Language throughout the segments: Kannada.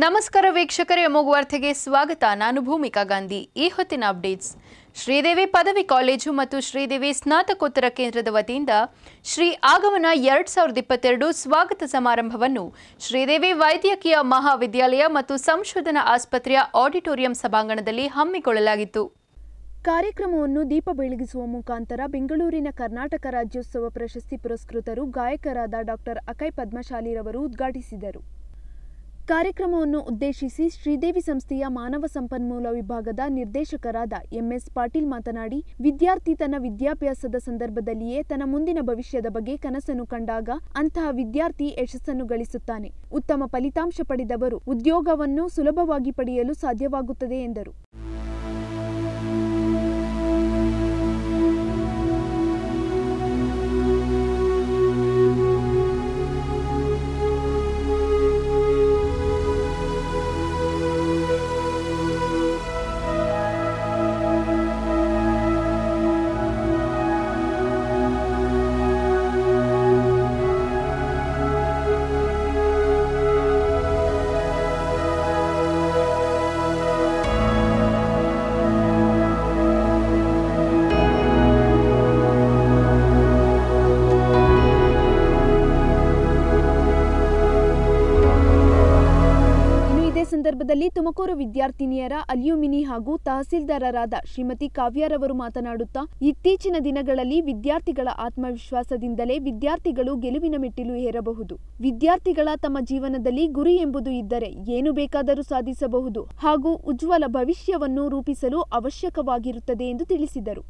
ನಮಸ್ಕಾರ ವೀಕ್ಷಕರೇ, ಅಮೋಘ ವಾರ್ತೆಗೆ ಸ್ವಾಗತ. ನಾನು ಭೂಮಿಕಾ ಗಾಂಧಿ. ಈ ಹೊತ್ತಿನ ಅಪ್ಡೇಟ್ಸ್. ಶ್ರೀದೇವಿ ಪದವಿ ಕಾಲೇಜು ಮತ್ತು ಶ್ರೀದೇವಿ ಸ್ನಾತಕೋತ್ತರ ಕೇಂದ್ರದ ವತಿಯಿಂದ ಶ್ರೀ ಆಗಮನ 2022 ಸ್ವಾಗತ ಸಮಾರಂಭವನ್ನು ಶ್ರೀದೇವಿ ವೈದ್ಯಕೀಯ ಮಹಾವಿದ್ಯಾಲಯ ಮತ್ತು ಸಂಶೋಧನಾ ಆಸ್ಪತ್ರೆಯ ಆಡಿಟೋರಿಯಂ ಸಭಾಂಗಣದಲ್ಲಿ ಹಮ್ಮಿಕೊಳ್ಳಲಾಗಿತ್ತು. ಕಾರ್ಯಕ್ರಮವನ್ನು ದೀಪ ಬೆಳಗಿಸುವ ಮುಖಾಂತರ ಬೆಂಗಳೂರಿನ ಕರ್ನಾಟಕ ರಾಜ್ಯೋತ್ಸವ ಪ್ರಶಸ್ತಿ ಪುರಸ್ಕೃತರು ಗಾಯಕರಾದ ಡಾಕ್ಟರ್ ಅಕೈ ಪದ್ಮಶಾಲಿರವರು ಉದ್ಘಾಟಿಸಿದರು. ಕಾರ್ಯಕ್ರಮವನ್ನು ಉದ್ದೇಶಿಸಿ ಶ್ರೀದೇವಿ ಸಂಸ್ಥೆಯ ಮಾನವ ಸಂಪನ್ಮೂಲ ವಿಭಾಗದ ನಿರ್ದೇಶಕರಾದ ಎಂಎಸ್ ಪಾಟೀಲ್ ಮಾತನಾಡಿ, ವಿದ್ಯಾರ್ಥಿ ತನ್ನ ವಿದ್ಯಾಭ್ಯಾಸದ ಸಂದರ್ಭದಲ್ಲಿಯೇ ತನ್ನ ಮುಂದಿನ ಭವಿಷ್ಯದ ಬಗ್ಗೆ ಕನಸನ್ನು ಕಂಡಾಗ ಅಂತಹ ವಿದ್ಯಾರ್ಥಿ ಯಶಸ್ಸನ್ನು ಗಳಿಸುತ್ತಾನೆ. ಉತ್ತಮ ಫಲಿತಾಂಶ ಪಡೆದವರು ಉದ್ಯೋಗವನ್ನು ಸುಲಭವಾಗಿ ಪಡೆಯಲು ಸಾಧ್ಯವಾಗುತ್ತದೆ ಎಂದರು. ಸಂದರ್ಭದಲ್ಲಿ ತುಮಕೂರು ವಿದ್ಯಾರ್ಥಿನಿಯರ ಅಲ್ಯೂಮಿನಿ ಹಾಗೂ ತಹಸೀಲ್ದಾರರಾದ ಶ್ರೀಮತಿ ಕಾವ್ಯರವರು ಮಾತನಾಡುತ್ತಾ, ಇತ್ತೀಚಿನ ದಿನಗಳಲ್ಲಿ ವಿದ್ಯಾರ್ಥಿಗಳ ಆತ್ಮವಿಶ್ವಾಸದಿಂದಲೇ ವಿದ್ಯಾರ್ಥಿಗಳು ಗೆಲುವಿನ ಮೆಟ್ಟಿಲು ಏರಬಹುದು. ವಿದ್ಯಾರ್ಥಿಗಳ ತಮ್ಮ ಜೀವನದಲ್ಲಿ ಗುರಿ ಎಂಬುದು ಇದ್ದರೆ ಏನು ಬೇಕಾದರೂ ಸಾಧಿಸಬಹುದು ಹಾಗೂ ಉಜ್ವಲ ಭವಿಷ್ಯವನ್ನು ರೂಪಿಸಲು ಅವಶ್ಯಕವಾಗಿರುತ್ತದೆ ಎಂದು ತಿಳಿಸಿದರು.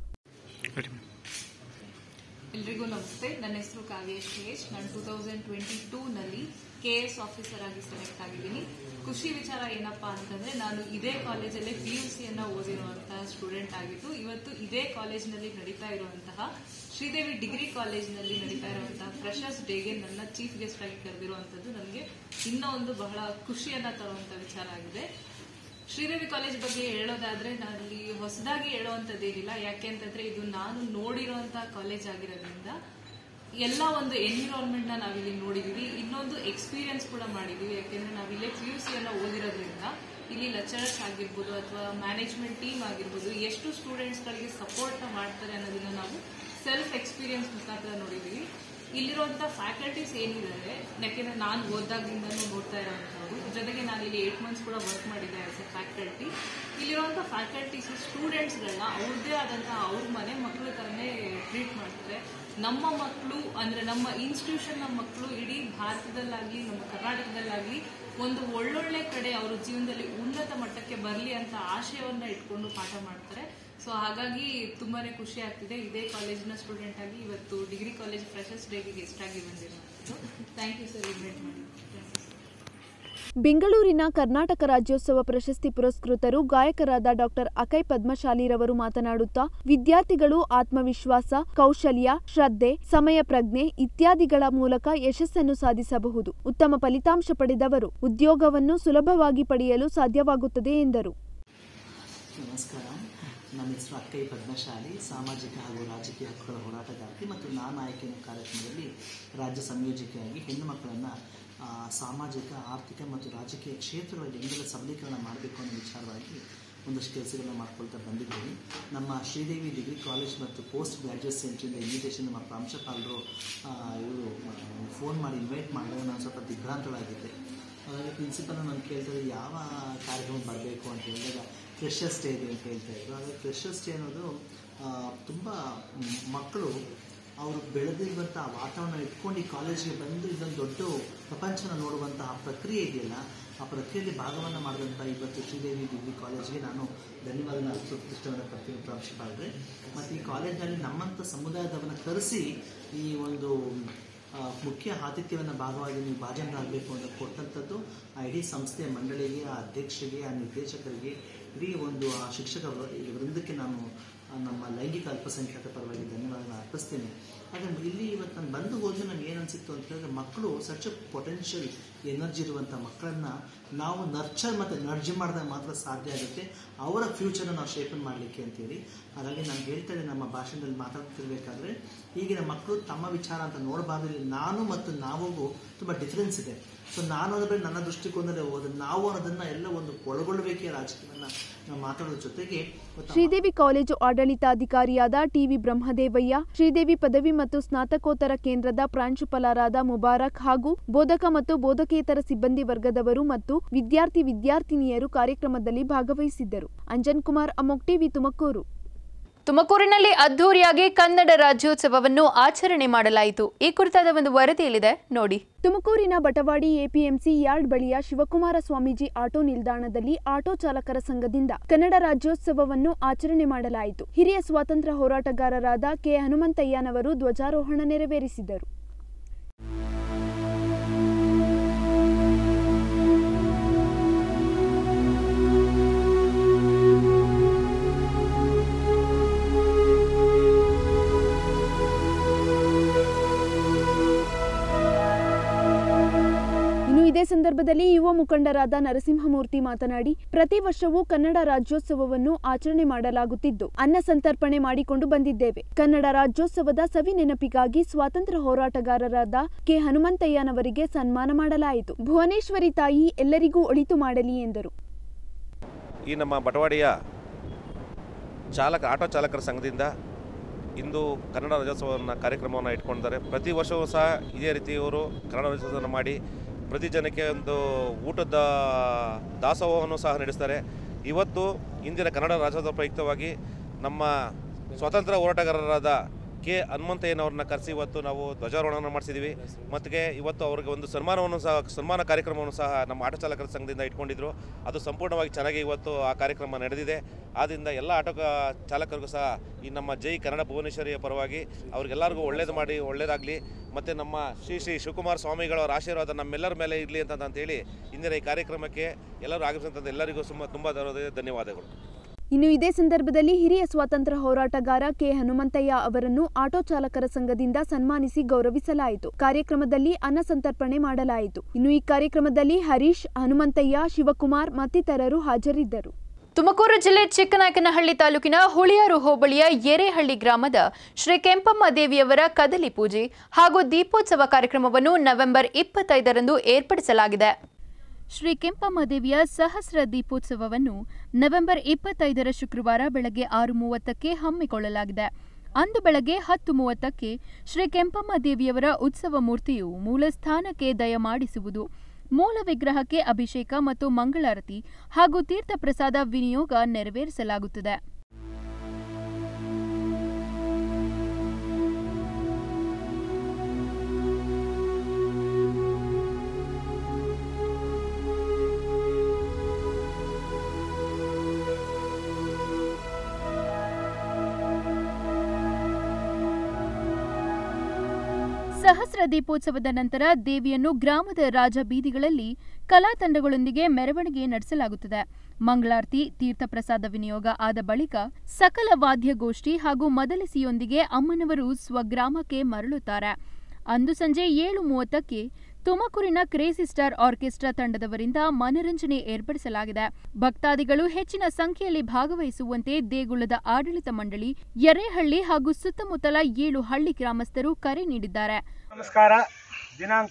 ಎಲ್ರಿಗೂ ನಮಸ್ತೆ. ನನ್ನ ಹೆಸರು ಕಾವ್ಯ ಶ್ರೇಷ್. ನಾನು 2022 ನಲ್ಲಿ KS ಆಫೀಸರ್ ಆಗಿ ಸೆಲೆಕ್ಟ್ ಆಗಿದ್ದೀನಿ. ಖುಷಿ ವಿಚಾರ ಏನಪ್ಪಾ ಅಂತಂದ್ರೆ, ನಾನು ಇದೇ ಕಾಲೇಜಲ್ಲಿ PUCಯನ್ನ ಓದಿರುವಂತಹ ಸ್ಟೂಡೆಂಟ್ ಆಗಿದ್ದು, ಇವತ್ತು ಇದೇ ಕಾಲೇಜಿನಲ್ಲಿ ನಡೀತಾ ಇರುವಂತಹ ಶ್ರೀದೇವಿ ಡಿಗ್ರಿ ಕಾಲೇಜಿನಲ್ಲಿ ನಡೀತಾ ಇರುವಂತಹ ಫ್ರೆಶರ್ಸ್ ಡೇಗೆ ನನ್ನ ಚೀಫ್ ಗೆಸ್ಟ್ ಆಗಿ ಕರೆದಿರುವಂತದ್ದು ನನಗೆ ಇನ್ನೂ ಒಂದು ಬಹಳ ಖುಷಿಯನ್ನ ತರುವಂತಹ ವಿಚಾರ ಆಗಿದೆ. ಶ್ರೀದೇವಿ ಕಾಲೇಜ್ ಬಗ್ಗೆ ಹೇಳೋದಾದ್ರೆ ನಾನಲ್ಲಿ ಹೊಸದಾಗಿ ಹೇಳುವಂತದ್ದೇನಿಲ್ಲ. ಯಾಕೆಂತಂದ್ರೆ ಇದು ನಾನು ನೋಡಿರುವಂತಹ ಕಾಲೇಜ್ ಆಗಿರೋದ್ರಿಂದ ಎಲ್ಲ ಒಂದು ಎನ್ವಿರಾನ್ಮೆಂಟ್ ನಾವಿಲ್ಲಿ ನೋಡಿದೀವಿ, ಇನ್ನೊಂದು ಎಕ್ಸ್ಪೀರಿಯನ್ಸ್ ಕೂಡ ಮಾಡಿದೀವಿ. ಯಾಕೆಂದ್ರೆ ನಾವಿಲ್ಲೇ PUCಯನ್ನ ಓದಿರೋದ್ರಿಂದ ಇಲ್ಲಿ ಲೆಕ್ಚರರ್ಸ್ ಆಗಿರ್ಬೋದು ಅಥವಾ ಮ್ಯಾನೇಜ್ಮೆಂಟ್ ಟೀಮ್ ಆಗಿರ್ಬೋದು ಎಷ್ಟು ಸ್ಟೂಡೆಂಟ್ಸ್ ಗಳಿಗೆ ಸಪೋರ್ಟ್ ಮಾಡ್ತಾರೆ ಅನ್ನೋದನ್ನ ನಾವು ಸೆಲ್ಫ್ ಎಕ್ಸ್ಪೀರಿಯನ್ಸ್ ಮುಖಾಂತರ ನೋಡಿದೀವಿ. ಇಲ್ಲಿರುವಂತಹ ಫ್ಯಾಕಲ್ಟೀಸ್ ಏನಿದ್ದಾರೆ, ಯಾಕೆಂದ್ರೆ ನಾನು ಓದಾಗಿಂದನೂ ನೋಡ್ತಾ ಇರೋವಂಥವ್ರು, ಜೊತೆಗೆ ನಾನು ಇಲ್ಲಿ 8 months ಕೂಡ ವರ್ಕ್ ಮಾಡಿದ್ದೆ ಆಸ್ ಎ ಫ್ಯಾಕಲ್ಟಿ. ಇಲ್ಲಿರುವಂತಹ ಫ್ಯಾಕಲ್ಟೀಸ್ ಸ್ಟೂಡೆಂಟ್ಸ್ಗಳನ್ನ ಅವ್ರದ್ದೇ ಆದಂತಹ ಅವ್ರ ಮನೆ ಮಕ್ಕಳು ತರನೇ ಟ್ರೀಟ್ ಮಾಡ್ತಾರೆ. ನಮ್ಮ ಮಕ್ಕಳು ಅಂದ್ರೆ ನಮ್ಮ ಇನ್ಸ್ಟಿಟ್ಯೂಷನ್ ಮಕ್ಕಳು ಇಡೀ ಭಾರತದಲ್ಲಾಗ್ಲಿ ನಮ್ಮ ಕರ್ನಾಟಕದಲ್ಲಾಗ್ಲಿ ಒಂದು ಒಳ್ಳೊಳ್ಳೆ ಕಡೆ ಅವ್ರ ಜೀವನದಲ್ಲಿ ಉನ್ನತ ಮಟ್ಟಕ್ಕೆ ಬರಲಿ ಅಂತ ಆಶಯವನ್ನ ಇಟ್ಕೊಂಡು ಪಾಠ ಮಾಡ್ತಾರೆ. ಸೊ ಹಾಗಾಗಿ ತುಂಬಾನೇ ಖುಷಿ ಆಗ್ತಿದೆ ಇದೇ ಕಾಲೇಜಿನ ಸ್ಟೂಡೆಂಟ್ ಆಗಿ ಇವತ್ತು ಡಿಗ್ರಿ ಕಾಲೇಜ್ ಫ್ರೆಶರ್ಸ್ ಡೇಗೆ ಗೆಸ್ಟ್ ಆಗಿ ಬಂದಿರೋದು. ಥ್ಯಾಂಕ್ ಯು ಸರ್, ಇನ್ವೈಟ್ ಮಾಡಿ. ಬೆಂಗಳೂರಿನ ಕರ್ನಾಟಕ ರಾಜ್ಯೋತ್ಸವ ಪ್ರಶಸ್ತಿ ಪುರಸ್ಕೃತರು ಗಾಯಕರಾದ ಡಾಕ್ಟರ್ ಅಕೈ ಪದ್ಮಶಾಲಿರವರು ಮಾತನಾಡುತ್ತಾ, ವಿದ್ಯಾರ್ಥಿಗಳು ಆತ್ಮವಿಶ್ವಾಸ, ಕೌಶಲ್ಯ, ಶ್ರದ್ಧೆ, ಸಮಯ ಪ್ರಜ್ಞೆ ಇತ್ಯಾದಿಗಳ ಮೂಲಕ ಯಶಸ್ಸನ್ನು ಸಾಧಿಸಬಹುದು. ಉತ್ತಮ ಫಲಿತಾಂಶ ಪಡೆದವರು ಉದ್ಯೋಗವನ್ನು ಸುಲಭವಾಗಿ ಪಡೆಯಲು ಸಾಧ್ಯವಾಗುತ್ತದೆ ಎಂದರು. ನಮಸ್ಕಾರ, ನನ್ನ ಹೆಸರು ಅಕೈ ಪದ್ಮಶಾಲಿ, ಸಾಮಾಜಿಕ ಹಾಗೂ ರಾಜಕೀಯ ಹಕ್ಕುಗಳ ಹೋರಾಟಗಾರ್ತಿ ಮತ್ತು ನಾನು ಆಯ್ಕೆಯ ಕಾರ್ಯಕ್ರಮದಲ್ಲಿ ರಾಜ್ಯ ಸಂಯೋಜಕಿಯಾಗಿ ಹೆಣ್ಣು ಮಕ್ಕಳನ್ನು ಸಾಮಾಜಿಕ, ಆರ್ಥಿಕ ಮತ್ತು ರಾಜಕೀಯ ಕ್ಷೇತ್ರಗಳಲ್ಲಿ ಹೆಂಗೆಲ್ಲ ಸಬಲೀಕರಣ ಮಾಡಬೇಕು ಅನ್ನೋ ವಿಚಾರವಾಗಿ ಒಂದಷ್ಟು ಕೆಲಸಗಳನ್ನ ಮಾಡ್ಕೊಳ್ತಾ ಬಂದಿದ್ದೀನಿ. ನಮ್ಮ ಶ್ರೀದೇವಿ ಡಿಗ್ರಿ ಕಾಲೇಜ್ ಮತ್ತು ಪೋಸ್ಟ್ ಗ್ರ್ಯಾಜುಯೇಟ್ ಸೆಂಟ್ರಿಂದ ಇನ್ವಿಟೇಷನ್ ನಮ್ಮ ಪ್ರಾಂಶುಪಾಲರು ಇವರು ಫೋನ್ ಮಾಡಿ ಇನ್ವೈಟ್ ಮಾಡಿದಾಗ ನಾನು ಸ್ವಲ್ಪ ದಿಗ್ಭ್ರಾಂತಳಾಗಿದ್ದೆ. ಹಾಗಾಗಿ ಪ್ರಿನ್ಸಿಪಲ್ ನಾನು ಕೇಳ್ತಾರೆ ಯಾವ ಕಾರ್ಯಕ್ರಮ ಬರಬೇಕು ಅಂತ ಹೇಳಿದಾಗ ಫ್ರೆಶರ್ಸ್ ಡೇ ಇದೆ ಅಂತ ಹೇಳ್ತಾ ಇದ್ರು. ಹಾಗಾಗಿ ಫ್ರೆಶರ್ಸ್ ಡೇ ಅನ್ನೋದು ತುಂಬ ಮಕ್ಕಳು ಅವರು ಬೆಳೆದಿರುವಂಥ ವಾತಾವರಣ ಇಟ್ಕೊಂಡು ಈ ಕಾಲೇಜಿಗೆ ಬಂದು ಇದೊಂದು ದೊಡ್ಡ ಪ್ರಪಂಚನ ನೋಡುವಂತಹ ಪ್ರಕ್ರಿಯೆ ಇದೆಯಲ್ಲ, ಆ ಪ್ರಕ್ರಿಯೆಯಲ್ಲಿ ಭಾಗವನ್ನು ಮಾಡಿದಂಥ ಇವತ್ತು ಶ್ರೀದೇವಿ ಡಿಗ್ರಿ ಕಾಲೇಜ್ಗೆ ನಾನು ಧನ್ಯವಾದನ ಅರ್ಪಿಸ್ತೇನೆ ಪಡ್ತೀನಿ ಪ್ರಾಂಶುಪಾಲರೇ. ಮತ್ತು ಈ ಕಾಲೇಜಿನಲ್ಲಿ ನಮ್ಮಂಥ ಸಮುದಾಯದವನ್ನ ಕರೆಸಿ ಈ ಒಂದು ಮುಖ್ಯ ಆತಿಥ್ಯವನ್ನು ಭಾಗವಾಗಿ ನೀವು ಭಾಜನರಾಗಬೇಕು ಅಂತ ಕೊಟ್ಟಂಥದ್ದು ಆ ಇಡೀ ಸಂಸ್ಥೆಯ ಮಂಡಳಿಗೆ, ಆ ಅಧ್ಯಕ್ಷರಿಗೆ, ಆ ನಿರ್ದೇಶಕರಿಗೆ, ಇಡೀ ಒಂದು ಆ ಶಿಕ್ಷಕ ವೃಂದಕ್ಕೆ ನಾನು ನಮ್ಮ ಲೈಂಗಿಕ ಅಲ್ಪಸಂಖ್ಯಾತ ಪರವಾಗಿ ಧನ್ಯವಾದಗಳನ್ನು ಅರ್ಪಿಸ್ತೇನೆ. ಆದರೆ ಇಲ್ಲಿ ಇವತ್ತು ನಾನು ಬಂದು ಹೋದ್ರೆ ನನಗೆ ಏನು ಅನಿಸಿತ್ತು ಅಂತ ಹೇಳಿದ್ರೆ, ಮಕ್ಕಳು ಸಚ್ ಪೊಟೆನ್ಷಿಯಲ್ ಎನರ್ಜಿ ಇರುವಂಥ ಮಕ್ಕಳನ್ನು ನಾವು ನರ್ಚರ್ ಮತ್ತು ನರ್ಜ್ ಮಾಡಿದಾಗ ಮಾತ್ರ ಸಾಧ್ಯ ಆಗುತ್ತೆ ಅವರ ಫ್ಯೂಚರ್ನ ನಾವು ಶೇಪನ್ ಮಾಡಲಿಕ್ಕೆ ಅಂತೇಳಿ. ಹಾಗಾಗಿ ನಾನು ಹೇಳ್ತೇನೆ, ನಮ್ಮ ಭಾಷಣದಲ್ಲಿ ಮಾತಾಡ್ತಿರ್ಬೇಕಾದ್ರೆ ಈಗಿನ ಮಕ್ಕಳು ತಮ್ಮ ವಿಚಾರ ಅಂತ ನೋಡಬಾರ್ದು. ನಾನು ಮತ್ತು ನಾವಿಗೂ ತುಂಬ ಡಿಫ್ರೆನ್ಸ್ ಇದೆ. ಸೊ ನಾನು ಅದರ ನನ್ನ ದೃಷ್ಟಿಕೋನದಲ್ಲಿ ಹೋದ್ರೆ ನಾವು ಅನ್ನೋದನ್ನು ಎಲ್ಲ ಒಂದು ಒಳಗೊಳ್ಳಬೇಕೇ ರಾಜಕೀಯವನ್ನು ನಾವು ಮಾತಾಡೋದ್ರ ಜೊತೆಗೆ. ಶ್ರೀದೇವಿ ಕಾಲೇಜು ಆಡಳಿತಾಧಿಕಾರಿಯಾದ ಟಿವಿ ಬ್ರಹ್ಮದೇವಯ್ಯ, ಶ್ರೀದೇವಿ ಪದವಿ ಮತ್ತು ಸ್ನಾತಕೋತ್ತರ ಕೇಂದ್ರದ ಪ್ರಾಂಶುಪಾಲರಾದ ಮುಬಾರಕ್ ಹಾಗೂ ಬೋಧಕ ಮತ್ತು ಬೋಧಕೇತರ ಸಿಬ್ಬಂದಿ ವರ್ಗದವರು ಮತ್ತು ವಿದ್ಯಾರ್ಥಿನಿಯರು ಕಾರ್ಯಕ್ರಮದಲ್ಲಿ ಭಾಗವಹಿಸಿದ್ದರು. ಅಂಜನ್ ಕುಮಾರ್, ಅಮೋಕ್ ಟಿವಿ, ತುಮಕೂರು. ತುಮಕೂರಿನಲ್ಲಿ ಅದ್ದೂರಿಯಾಗಿ ಕನ್ನಡ ರಾಜ್ಯೋತ್ಸವವನ್ನು ಆಚರಣೆ ಮಾಡಲಾಯಿತು. ಈ ಕುರಿತಾದ ಒಂದು ವರದಿಯಲ್ಲಿದೆ ನೋಡಿ. ತುಮಕೂರಿನ ಬಟವಾಡಿ ಎಪಿಎಂಸಿ ಯಾರ್ಡ್ ಬಳಿಯ ಶಿವಕುಮಾರ ಸ್ವಾಮೀಜಿ ಆಟೋ ನಿಲ್ದಾಣದಲ್ಲಿ ಆಟೋ ಚಾಲಕರ ಸಂಘದಿಂದ ಕನ್ನಡ ರಾಜ್ಯೋತ್ಸವವನ್ನು ಆಚರಣೆ ಮಾಡಲಾಯಿತು. ಹಿರಿಯ ಸ್ವಾತಂತ್ರ್ಯ ಹೋರಾಟಗಾರರಾದ ಕೆ ಹನುಮಂತಯ್ಯನವರು ಧ್ವಜಾರೋಹಣ ನೆರವೇರಿಸಿದರು. ಇದೇ ಸಂದರ್ಭದಲ್ಲಿ ಯುವ ಮುಖಂಡರಾದ ನರಸಿಂಹಮೂರ್ತಿ ಮಾತನಾಡಿ, ಪ್ರತಿ ವರ್ಷವೂ ಕನ್ನಡ ರಾಜ್ಯೋತ್ಸವವನ್ನು ಆಚರಣೆ ಮಾಡಲಾಗುತ್ತಿದ್ದು ಅನ್ನ ಸಂತರ್ಪಣೆ ಮಾಡಿಕೊಂಡು ಬಂದಿದ್ದೇವೆ. ಕನ್ನಡ ರಾಜ್ಯೋತ್ಸವದ ಸವಿ ನೆನಪಿಗಾಗಿ ಸ್ವಾತಂತ್ರ್ಯ ಹೋರಾಟಗಾರರಾದ ಕೆ ಹನುಮಂತಯ್ಯನವರಿಗೆ ಸನ್ಮಾನ ಮಾಡಲಾಯಿತು. ಭುವನೇಶ್ವರಿ ತಾಯಿ ಎಲ್ಲರಿಗೂ ಒಳಿತು ಮಾಡಲಿ ಎಂದರು. ಈ ನಮ್ಮ ಬಟವಾಡಿಯ ಆಟೋ ಚಾಲಕರ ಸಂಘದಿಂದ ಇಂದು ಕನ್ನಡ ರಾಜ್ಯೋತ್ಸವವನ್ನು ಕಾರ್ಯಕ್ರಮವನ್ನು ಇಟ್ಕೊಂಡಿದ್ದಾರೆ. ಪ್ರತಿ ವರ್ಷವೂ ಸಹ ಇದೇ ರೀತಿ ಇವರು ಕನ್ನಡ ರಾಜ್ಯೋತ್ಸವವನ್ನು ಮಾಡಿ ಪ್ರತಿ ಜನಕ್ಕೆ ಒಂದು ಊಟದ ದಾಸೋಹವನ್ನು ಸಹ ನಡೆಸ್ತಾರೆ. ಇವತ್ತು ಇಂದಿನ ಕನ್ನಡ ರಾಜ್ಯೋತ್ಸವ ಪ್ರಯುಕ್ತವಾಗಿ ನಮ್ಮ ಸ್ವಾತಂತ್ರ್ಯ ಹೋರಾಟಗಾರರಾದ ಕೆ ಹನುಮಂತಯ್ಯನವ್ರನ್ನ ಕರೆಸಿ ಇವತ್ತು ನಾವು ಧ್ವಜಾರೋಹಣವನ್ನು ಮಾಡಿಸಿದ್ದೀವಿ. ಮತ್ತು ಇವತ್ತು ಅವರಿಗೆ ಒಂದು ಸನ್ಮಾನ ಕಾರ್ಯಕ್ರಮವನ್ನು ಸಹ ನಮ್ಮ ಆಟೋ ಚಾಲಕರ ಸಂಘದಿಂದ ಇಟ್ಕೊಂಡಿದ್ರು. ಅದು ಸಂಪೂರ್ಣವಾಗಿ ಚೆನ್ನಾಗಿ ಇವತ್ತು ಆ ಕಾರ್ಯಕ್ರಮ ನಡೆದಿದೆ. ಆದ್ದರಿಂದ ಎಲ್ಲ ಆಟೋ ಚಾಲಕರಿಗೂ ಸಹ ಈ ನಮ್ಮ ಜೈ ಕನ್ನಡ ಭುವನೇಶ್ವರಿಯ ಪರವಾಗಿ ಅವ್ರಿಗೆಲ್ಲರಿಗೂ ಒಳ್ಳೆಯದಾಗಲಿ ಮತ್ತು ನಮ್ಮ ಶ್ರೀ ಶಿವಕುಮಾರ ಸ್ವಾಮಿಗಳವರ ಆಶೀರ್ವಾದ ನಮ್ಮೆಲ್ಲರ ಮೇಲೆ ಇರಲಿ ಅಂತಂತೇಳಿ ಇಂದಿನ ಈ ಕಾರ್ಯಕ್ರಮಕ್ಕೆ ಎಲ್ಲರೂ ಆಗಮಿಸಿದಂಥ ಎಲ್ಲರಿಗೂ ತುಂಬ ಧನ್ಯವಾದಗಳು. ಇನ್ನು ಇದೇ ಸಂದರ್ಭದಲ್ಲಿ ಹಿರಿಯ ಸ್ವಾತಂತ್ರ್ಯ ಹೋರಾಟಗಾರ ಕೆ ಹನುಮಂತಯ್ಯ ಅವರನ್ನು ಆಟೋ ಚಾಲಕರ ಸಂಘದಿಂದ ಸನ್ಮಾನಿಸಿ ಗೌರವಿಸಲಾಯಿತು. ಕಾರ್ಯಕ್ರಮದಲ್ಲಿ ಅನ್ನ ಸಂತರ್ಪಣೆ ಮಾಡಲಾಯಿತು. ಇನ್ನು ಈ ಕಾರ್ಯಕ್ರಮದಲ್ಲಿ ಹರೀಶ್, ಹನುಮಂತಯ್ಯ, ಶಿವಕುಮಾರ್ ಮತ್ತಿತರರು ಹಾಜರಿದ್ದರು. ತುಮಕೂರು ಜಿಲ್ಲೆ ಚಿಕ್ಕನಾಯಕನಹಳ್ಳಿ ತಾಲೂಕಿನ ಹುಳಿಯಾರು ಹೋಬಳಿಯ ಯರೇಹಳ್ಳಿ ಗ್ರಾಮದ ಶ್ರೀ ಕೆಂಪಮ್ಮ ದೇವಿಯವರ ಕದಲಿ ಪೂಜೆ ಹಾಗೂ ದೀಪೋತ್ಸವ ಕಾರ್ಯಕ್ರಮವನ್ನು ನವೆಂಬರ್ 25ರಂದು ಏರ್ಪಡಿಸಲಾಗಿದೆ. ಶ್ರೀ ಕೆಂಪಮ್ಮ ದೇವಿಯ ಸಹಸ್ರ ದೀಪೋತ್ಸವವನ್ನು ನವೆಂಬರ್ 25ರ ಶುಕ್ರವಾರ ಬೆಳಗ್ಗೆ 6:30ಕ್ಕೆ ಹಮ್ಮಿಕೊಳ್ಳಲಾಗಿದೆ. ಅಂದು ಬೆಳಗ್ಗೆ 10:30ಕ್ಕೆ ಶ್ರೀ ಕೆಂಪಮ್ಮ ದೇವಿಯವರ ಉತ್ಸವ ಮೂರ್ತಿಯು ಮೂಲ ಸ್ಥಾನಕ್ಕೆ ದಯಮಾಡಿಸುವುದು, ಮೂಲ ವಿಗ್ರಹಕ್ಕೆ ಅಭಿಷೇಕ ಮತ್ತು ಮಂಗಳಾರತಿ ಹಾಗೂ ತೀರ್ಥ ಪ್ರಸಾದ ವಿನಿಯೋಗ ನೆರವೇರಿಸಲಾಗುತ್ತದೆ. ಸಹಸ್ರ ದೀಪೋತ್ಸವದ ನಂತರ ದೇವಿಯನ್ನು ಗ್ರಾಮದ ರಾಜ ಬೀದಿಗಳಲ್ಲಿ ಕಲಾ ತಂಡಗಳೊಂದಿಗೆ ಮೆರವಣಿಗೆ ನಡೆಸಲಾಗುತ್ತದೆ. ಮಂಗಳಾರತಿ, ತೀರ್ಥ ಪ್ರಸಾದ ವಿನಿಯೋಗ ಆದ ಬಳಿಕ ಸಕಲ ವಾದ್ಯಗೋಷ್ಠಿ ಹಾಗೂ ಮದಲಿಸಿಯೊಂದಿಗೆ ಅಮ್ಮನವರು ಸ್ವಗ್ರಾಮಕ್ಕೆ ಮರಳುತ್ತಾರೆ. ಅಂದು ಸಂಜೆ 7:30ಕ್ಕೆ ತುಮಕೂರಿನ ಕ್ರೇಜಿ ಸ್ಟಾರ್ ಆರ್ಕೆಸ್ಟ್ರಾ ತಂಡದವರಿಂದ ಮನರಂಜನೆ ಏರ್ಪಡಿಸಲಾಗಿದೆ. ಭಕ್ತಾದಿಗಳು ಹೆಚ್ಚಿನ ಸಂಖ್ಯೆಯಲ್ಲಿ ಭಾಗವಹಿಸುವಂತೆ ದೇಗುಲದ ಆಡಳಿತ ಮಂಡಳಿ, ಯರೇಹಳ್ಳಿ ಹಾಗೂ ಸುತ್ತಮುತ್ತಲ 7 ಹಳ್ಳಿ ಗ್ರಾಮಸ್ಥರು ಕರೆ ನೀಡಿದ್ದಾರೆ. ನಮಸ್ಕಾರ. ದಿನಾಂಕ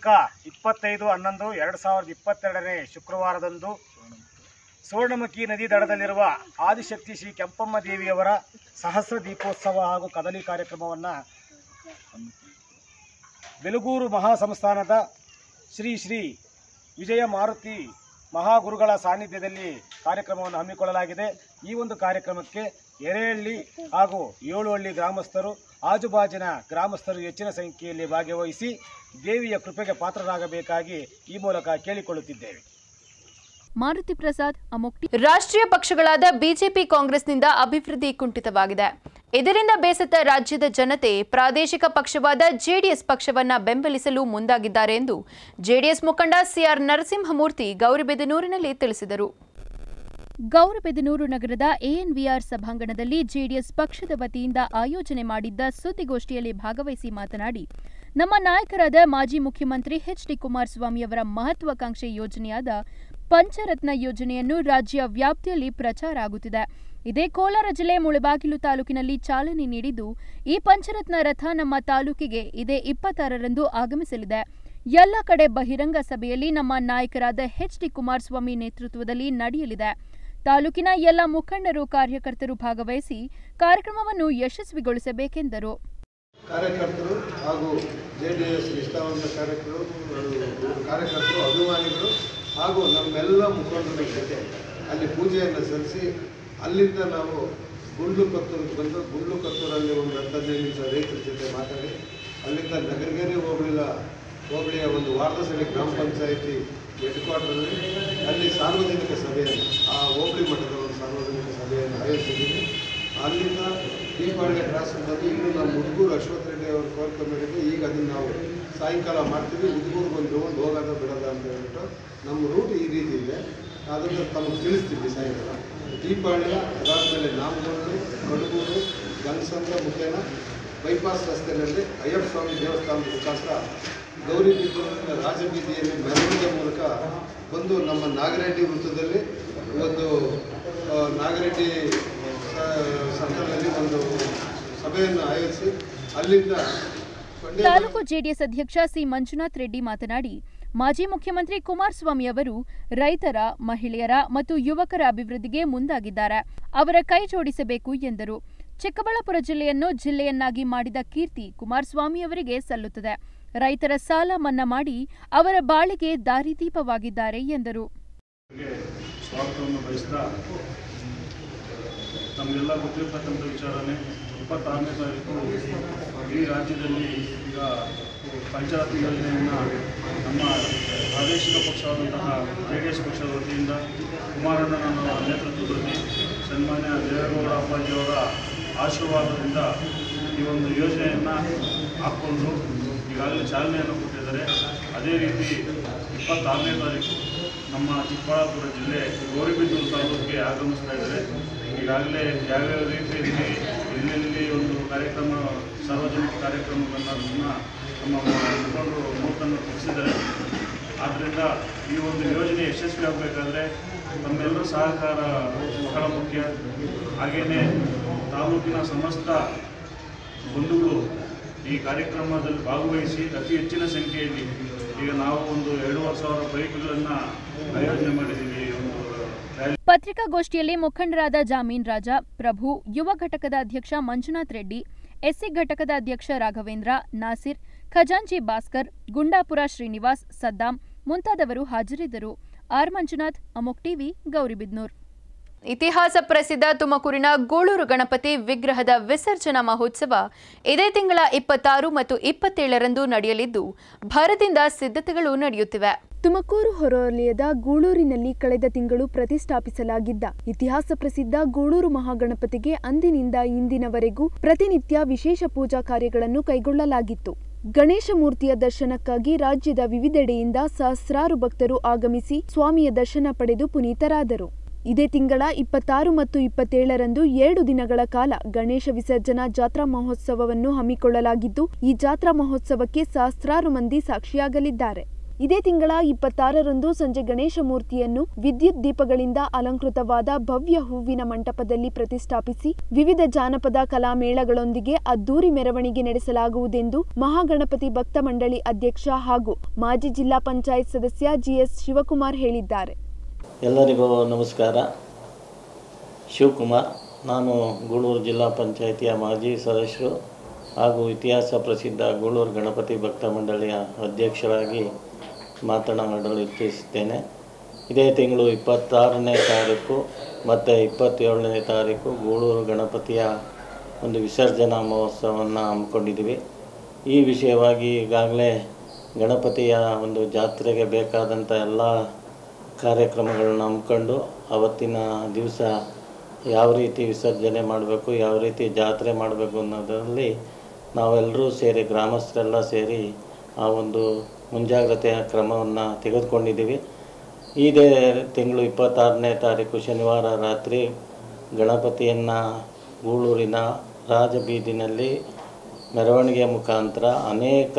25/11/2022 ಶುಕ್ರವಾರದಂದು ಸುವರ್ಣಮುಖಿ ನದಿ ದಡದಲ್ಲಿರುವ ಆದಿಶಕ್ತಿ ಶ್ರೀ ಕೆಂಪಮ್ಮ ದೇವಿಯವರ ಸಹಸ್ರ ದೀಪೋತ್ಸವ ಹಾಗೂ ಕದಲಿ ಕಾರ್ಯಕ್ರಮವನ್ನು ಬೆಲಗೂರು ಮಹಾಸಂಸ್ಥಾನದ ಶ್ರೀ ಶ್ರೀ ವಿಜಯ ಮಾರುತಿ ಮಹಾಗುರುಗಳ ಸಾನ್ನಿಧ್ಯದಲ್ಲಿ ಕಾರ್ಯಕ್ರಮವನ್ನು ಹಮ್ಮಿಕೊಳ್ಳಲಾಗಿದೆ. ಈ ಒಂದು ಕಾರ್ಯಕ್ರಮಕ್ಕೆ ಯರೇಹಳ್ಳಿ ಹಾಗೂ 7 ಹಳ್ಳಿ ಗ್ರಾಮಸ್ಥರು, ಆಜುಬಾಜಿನ ಗ್ರಾಮಸ್ಥರು ಹೆಚ್ಚಿನ ಸಂಖ್ಯೆಯಲ್ಲಿ ಭಾಗವಹಿಸಿ ದೇವಿಯ ಕೃಪೆಗೆ ಪಾತ್ರರಾಗಬೇಕಾಗಿ ಈ ಮೂಲಕ ಕೇಳಿಕೊಳ್ಳುತ್ತಿದ್ದೇವೆ. ಮಾರುತಿ ಪ್ರಸಾದ್, ಅಮೋಕ್ ಟಿವಿ. ರಾಷ್ಟ್ರೀಯ ಪಕ್ಷಗಳಾದ ಬಿಜೆಪಿ, ಕಾಂಗ್ರೆಸ್ನಿಂದ ಅಭಿವೃದ್ಧಿ ಕುಂಠಿತವಾಗಿದೆ. ಇದರಿಂದ ಬೇಸತ್ತ ರಾಜ್ಯದ ಜನತೆ ಪ್ರಾದೇಶಿಕ ಪಕ್ಷವಾದ ಜೆಡಿಎಸ್ ಪಕ್ಷವನ್ನ ಬೆಂಬಲಿಸಲು ಮುಂದಾಗಿದ್ದಾರೆ ಎಂದು ಜೆಡಿಎಸ್ ಮುಖಂಡ ಸಿಆರ್ ನರಸಿಂಹಮೂರ್ತಿ ಗೌರಿಬಿದನೂರಿನಲ್ಲಿ ತಿಳಿಸಿದರು. ಗೌರಬೆದನೂರು ನಗರದ ಎಎನ್ವಿಆರ್ ಸಭಾಂಗಣದಲ್ಲಿ ಜೆಡಿಎಸ್ ಪಕ್ಷದ ವತಿಯಿಂದ ಆಯೋಜನೆ ಮಾಡಿದ್ದ ಸುದ್ದಿಗೋಷ್ಠಿಯಲ್ಲಿ ಭಾಗವಹಿಸಿ ಮಾತನಾಡಿ, ನಮ್ಮ ನಾಯಕರಾದ ಮಾಜಿ ಮುಖ್ಯಮಂತ್ರಿ ಎಚ್.ಡಿ. ಕುಮಾರಸ್ವಾಮಿಯವರ ಮಹತ್ವಾಕಾಂಕ್ಷೆ ಯೋಜನೆಯಾದ ಪಂಚರತ್ನ ಯೋಜನೆಯನ್ನು ರಾಜ್ಯ ವ್ಯಾಪ್ತಿಯಲ್ಲಿ ಪ್ರಚಾರ ಆಗುತ್ತಿದೆ. ಇದೇ ಕೋಲಾರ ಜಿಲ್ಲೆ ಮುಳಬಾಗಿಲು ತಾಲೂಕಿನಲ್ಲಿ ಚಾಲನೆ ನೀಡಿದ್ದು, ಈ ಪಂಚರತ್ನ ರಥ ನಮ್ಮ ತಾಲೂಕಿಗೆ ಇದೇ 26ರಂದು ಆಗಮಿಸಲಿದೆ. ಎಲ್ಲ ಕಡೆ ಬಹಿರಂಗ ಸಭೆಯಲ್ಲಿ ನಮ್ಮ ನಾಯಕರಾದ ಎಚ್.ಡಿ. ಕುಮಾರಸ್ವಾಮಿ ನೇತೃತ್ವದಲ್ಲಿ ನಡೆಯಲಿದೆ. ತಾಲೂಕಿನ ಎಲ್ಲ ಮುಖಂಡರು, ಕಾರ್ಯಕರ್ತರು ಭಾಗವಹಿಸಿ ಕಾರ್ಯಕ್ರಮವನ್ನು ಯಶಸ್ವಿಗೊಳಿಸಬೇಕೆಂದರು. ಕಾರ್ಯಕರ್ತರು ಹಾಗೂ ಜೆಡಿಎಸ್ ನಿಷ್ಠಾವಂತ ಕಾರ್ಯಕರ್ತರು, ಅಭಿಮಾನಿಗಳು ಹಾಗೂ ನಮ್ಮೆಲ್ಲ ಮುಖಂಡರ ಜೊತೆ ಅಲ್ಲಿ ಪೂಜೆಯನ್ನು ಸಲ್ಲಿಸಿ ಅಲ್ಲಿಂದ ನಾವು ಗುಂಡ್ಲುಕತ್ತೂರಿಗೆ ಬಂದು ಗುಂಡ್ಲುಕತ್ತೂರಲ್ಲಿ ಒಂದು 15 ನಿಮಿಷ ರೈತರ ಜೊತೆ ಮಾತಾಡಿ ಅಲ್ಲಿಂದ ನಗರಗೆರೆ ಹೋಬಳಿಯ ಒಂದು ವಾರದಸಳ್ಳಿ ಗ್ರಾಮ ಪಂಚಾಯಿತಿ ಹೆಡ್ ಕ್ವಾರ್ಟರಲ್ಲಿ ಅಲ್ಲಿ ಸಾರ್ವಜನಿಕ ಸಭೆಯನ್ನು, ಆ ಹೋಬಳಿ ಮಟ್ಟದ ಒಂದು ಸಾರ್ವಜನಿಕ ಸಭೆಯನ್ನು ಆಯೋಜಿಸಿದ್ದೀವಿ. ಅಲ್ಲಿಂದ ದೀಪಾವಳಿ ಕ್ರಾಸ್ ಬಂದು ಇನ್ನು ನಮ್ಮ ಹುಡುಗರು ಅಶ್ವಥ್ ರೆಡ್ಡಿ ಅವರು ಕೋರಿಕೆ ಮೇರೆಗೆ ಈಗ ಅದನ್ನು ನಾವು ಸಾಯಂಕಾಲ ಮಾಡ್ತೀವಿ. ಹುಡುಗರಿಗೊಂದು ಹೋಗೋದ ಬಿಡೋದ ಅಂತ ಹೇಳ್ಬಿಟ್ಟು ನಮ್ಮ ರೂಟ್ ಈ ರೀತಿ ಇದೆ. ಅದನ್ನು ತಮಗೆ ತಿಳಿಸ್ತೀವಿ ಸಾಯಂಕಾಲ. ದೀಪಾವಳಿ ಅದಾದಮೇಲೆ ನಾಮಗೂಡು, ಕಡಗೂರು, ಗಂಗಸಂದ್ರ ಮುಖೇನ ಬೈಪಾಸ್ ರಸ್ತೆಯಲ್ಲಿ ಅಯ್ಯಪ್ಪ ಸ್ವಾಮಿ ದೇವಸ್ಥಾನದ ಮುಖಾಂತರ ಗೌರಿಬಿದನೂರಿನ ರಾಜಬೀದಿಯಲ್ಲಿ ಮೆರವಣಿಗೆ ಮೂಲಕ ಬಂದು ನಮ್ಮ ನಾಗರೆಡ್ಡಿ ವೃತ್ತದಲ್ಲಿ ಒಂದು ನಾಗರೆಡ್ಡಿ ಸರ್ಕಲ್ನಲ್ಲಿ ಒಂದು ಸಭೆಯನ್ನು ಆಯೋಜಿಸಿ ಅಲ್ಲಿಂದ ತಾಲೂಕು ಜೆಡಿಎಸ್ ಅಧ್ಯಕ್ಷ ಸಿ ಮಂಜುನಾಥ್ ರೆಡ್ಡಿ ಮಾತನಾಡಿ, ಮಾಜಿ ಮುಖ್ಯಮಂತ್ರಿ ಕುಮಾರಸ್ವಾಮಿ ಅವರು ರೈತರ, ಮಹಿಳೆಯರ ಮತ್ತು ಯುವಕರ ಅಭಿವೃದ್ಧಿಗೆ ಮುಂದಾಗಿದ್ದಾರೆ. ಅವರ ಕೈ ಜೋಡಿಸಬೇಕು ಎಂದರು. ಚಿಕ್ಕಬಳ್ಳಾಪುರ ಜಿಲ್ಲೆಯನ್ನು ಜಿಲ್ಲೆಯನ್ನಾಗಿ ಮಾಡಿದ ಕೀರ್ತಿ ಕುಮಾರಸ್ವಾಮಿಯವರಿಗೆ ಸಲ್ಲುತ್ತದೆ. ರೈತರ ಸಾಲ ಮನ್ನಾ ಮಾಡಿ ಅವರ ಬಾಳಿಗೆ ದಾರಿದೀಪವಾಗಿದ್ದಾರೆ ಎಂದರು. ನಮಗೆಲ್ಲ ಗೊತ್ತಿರತಕ್ಕಂಥ ವಿಚಾರನೇ 26ನೇ ತಾರೀಕು ಈ ರಾಜ್ಯದಲ್ಲಿ ಈಗ ಪಂಚರತ್ನ ಯೋಜನೆಯನ್ನು ನಮ್ಮ ಪ್ರಾದೇಶಿಕ ಪಕ್ಷವಾದಂತಹ ಜೆಡಿಎಸ್ ಪಕ್ಷದ ವತಿಯಿಂದ ಕುಮಾರಣ್ಣನ ನೇತೃತ್ವದಲ್ಲಿ ಸನ್ಮಾನ್ಯ ದೇವೇಗೌಡ ಅಪ್ಪಾಜಿಯವರ ಆಶೀರ್ವಾದದಿಂದ ಈ ಒಂದು ಯೋಜನೆಯನ್ನು ಹಾಕ್ಕೊಂಡು ಈಗಾಗಲೇ ಚಾಲನೆಯನ್ನು ಕೊಟ್ಟಿದ್ದಾರೆ. ಅದೇ ರೀತಿ 26ನೇ ತಾರೀಕು ನಮ್ಮ ಚಿಕ್ಕಬಳ್ಳಾಪುರ ಜಿಲ್ಲೆ ಗೌರಿಬಿದನೂರು ತಾಲೂಕಿಗೆ ಆಗಮಿಸ್ತಾ ಇದ್ದಾರೆ. ಈಗಾಗಲೇ ಯಾವ್ಯಾವ ರೀತಿಯಲ್ಲಿ ಎಲ್ಲೆಲ್ಲಿ ಒಂದು ಕಾರ್ಯಕ್ರಮ, ಸಾರ್ವಜನಿಕ ಕಾರ್ಯಕ್ರಮಗಳನ್ನು ನಮ್ಮ ಮುಖಂಡರು ಮೂರ್ತನ್ನು ತಿಳಿಸಿದ್ದಾರೆ. ಆದ್ದರಿಂದ ಈ ಒಂದು ಯೋಜನೆ ಯಶಸ್ವಿ ಆಗಬೇಕಾದ್ರೆ ನಮ್ಮೆಲ್ಲರ ಸಹಕಾರ ಬಹಳ ಮುಖ್ಯ. ಹಾಗೆಯೇ ತಾಲೂಕಿನ ಸಮಸ್ತ ಬಂಧುಗಳು ಈ ಕಾರ್ಯಕ್ರಮದಲ್ಲಿ ಭಾಗವಹಿಸಿ ಅತಿ ಹೆಚ್ಚಿನ ಸಂಖ್ಯೆಯಲ್ಲಿ ಈಗ ನಾವು ಒಂದು 2,500 ಬೈಕ್ಗಳನ್ನು ಆಯೋಜನೆ ಮಾಡಿದ್ದೀವಿ. ಪತ್ರಿಕಾಗೋಷ್ಠಿಯಲ್ಲಿ ಮುಖಂಡರಾದ ಜಾಮೀನ್ ರಾಜ, ಪ್ರಭು, ಯುವ ಘಟಕದ ಅಧ್ಯಕ್ಷ ಮಂಜುನಾಥ್ ರೆಡ್ಡಿ, ಎಸ್ಸಿ ಘಟಕದ ಅಧ್ಯಕ್ಷ ರಾಘವೇಂದ್ರ, ನಾಸಿರ್, ಖಜಾಂಚಿ ಭಾಸ್ಕರ್, ಗುಂಡಾಪುರ ಶ್ರೀನಿವಾಸ್, ಸದ್ದಾಂ ಮುಂತಾದವರು ಹಾಜರಿದ್ದರು. ಆರ್ ಮಂಜುನಾಥ್, ಅಮೋಕ್ ಟಿವಿ, ಗೌರಿಬಿದನೂರು. ಇತಿಹಾಸ ಪ್ರಸಿದ್ಧ ತುಮಕೂರಿನ ಗೂಳೂರು ಗಣಪತಿ ವಿಗ್ರಹದ ವಿಸರ್ಜನಾ ಮಹೋತ್ಸವ ಇದೇ ತಿಂಗಳ 26 ಮತ್ತು 27ರಂದು ನಡೆಯಲಿದ್ದು, ಭರದಿಂದ ಸಿದ್ಧತೆಗಳು ನಡೆಯುತ್ತಿವೆ. ತುಮಕೂರು ಹೊರವಲಯದ ಗೂಳೂರಿನಲ್ಲಿ ಕಳೆದ ತಿಂಗಳು ಪ್ರತಿಷ್ಠಾಪಿಸಲಾಗಿದ್ದ ಇತಿಹಾಸ ಪ್ರಸಿದ್ಧ ಗೂಳೂರು ಮಹಾಗಣಪತಿಗೆ ಅಂದಿನಿಂದ ಇಂದಿನವರೆಗೂ ಪ್ರತಿನಿತ್ಯ ವಿಶೇಷ ಪೂಜಾ ಕಾರ್ಯಗಳನ್ನು ಕೈಗೊಳ್ಳಲಾಗಿತ್ತು. ಗಣೇಶ ಮೂರ್ತಿಯ ದರ್ಶನಕ್ಕಾಗಿ ರಾಜ್ಯದ ವಿವಿಧೆಡೆಯಿಂದ ಸಹಸ್ರಾರು ಭಕ್ತರು ಆಗಮಿಸಿ ಸ್ವಾಮಿಯ ದರ್ಶನ ಪಡೆದು ಪುನೀತರಾದರು. ಇದೇ ತಿಂಗಳ 26 ಮತ್ತು 27ರಂದು 2 ದಿನಗಳ ಕಾಲ ಗಣೇಶ ವಿಸರ್ಜನಾ ಜಾತ್ರಾ ಮಹೋತ್ಸವವನ್ನು ಹಮ್ಮಿಕೊಳ್ಳಲಾಗಿದ್ದು, ಈ ಜಾತ್ರಾ ಮಹೋತ್ಸವಕ್ಕೆ ಸಹಸ್ರಾರು ಮಂದಿ ಸಾಕ್ಷಿಯಾಗಲಿದ್ದಾರೆ. ಇದೇ ತಿಂಗಳ 26ರಂದು ಸಂಜೆ ಗಣೇಶ ಮೂರ್ತಿಯನ್ನು ವಿದ್ಯುತ್ ದೀಪಗಳಿಂದ ಅಲಂಕೃತವಾದ ಭವ್ಯ ಹೂವಿನ ಮಂಟಪದಲ್ಲಿ ಪ್ರತಿಷ್ಠಾಪಿಸಿ ವಿವಿಧ ಜಾನಪದ ಕಲಾ ಮೇಳಗಳೊಂದಿಗೆ ಅದ್ದೂರಿ ಮೆರವಣಿಗೆ ನಡೆಸಲಾಗುವುದೆಂದು ಮಹಾಗಣಪತಿ ಭಕ್ತ ಮಂಡಳಿ ಅಧ್ಯಕ್ಷ ಹಾಗೂ ಮಾಜಿ ಜಿಲ್ಲಾ ಪಂಚಾಯತ್ ಸದಸ್ಯ ಜಿಎಸ್ ಶಿವಕುಮಾರ್ ಹೇಳಿದ್ದಾರೆ. ಎಲ್ಲರಿಗೂ ನಮಸ್ಕಾರ. ಶಿವಕುಮಾರ್, ನಾನು ಗೂಳೂರು ಜಿಲ್ಲಾ ಪಂಚಾಯಿತಿಯ ಮಾಜಿ ಸದಸ್ಯರು ಹಾಗೂ ಇತಿಹಾಸ ಪ್ರಸಿದ್ಧ ಗೂಳೂರು ಗಣಪತಿ ಭಕ್ತ ಮಂಡಳಿಯ ಅಧ್ಯಕ್ಷರಾಗಿ ಮಾತನಾಡಲು ಇಚ್ಛಿಸುತ್ತೇನೆ. ಇದೇ ತಿಂಗಳು 26ನೇ ತಾರೀಕು ಮತ್ತು 27ನೇ ತಾರೀಕು ಗೂಳೂರು ಗಣಪತಿಯ ಒಂದು ವಿಸರ್ಜನಾ ಮಹೋತ್ಸವವನ್ನು ಹಮ್ಮಿಕೊಂಡಿದ್ದೀವಿ. ಈ ವಿಷಯವಾಗಿ ಈಗಾಗಲೇ ಗಣಪತಿಯ ಒಂದು ಜಾತ್ರೆಗೆ ಬೇಕಾದಂಥ ಎಲ್ಲ ಕಾರ್ಯಕ್ರಮಗಳನ್ನ ಹಮ್ಮಿಕೊಂಡು ಅವತ್ತಿನ ದಿವಸ ಯಾವ ರೀತಿ ವಿಸರ್ಜನೆ ಮಾಡಬೇಕು, ಯಾವ ರೀತಿ ಜಾತ್ರೆ ಮಾಡಬೇಕು ಅನ್ನೋದರಲ್ಲಿ ನಾವೆಲ್ಲರೂ ಸೇರಿ, ಗ್ರಾಮಸ್ಥರೆಲ್ಲ ಸೇರಿ ಆ ಒಂದು ಮುಂಜಾಗ್ರತೆಯ ಕ್ರಮವನ್ನು ತೆಗೆದುಕೊಂಡಿದ್ದೀವಿ. ಇದೇ ತಿಂಗಳು 26ನೇ ತಾರೀಕು ಶನಿವಾರ ರಾತ್ರಿ ಗಣಪತಿಯನ್ನು ಗೂಳೂರಿನ ರಾಜಬೀದಿನಲ್ಲಿ ಮೆರವಣಿಗೆ ಮುಖಾಂತರ ಅನೇಕ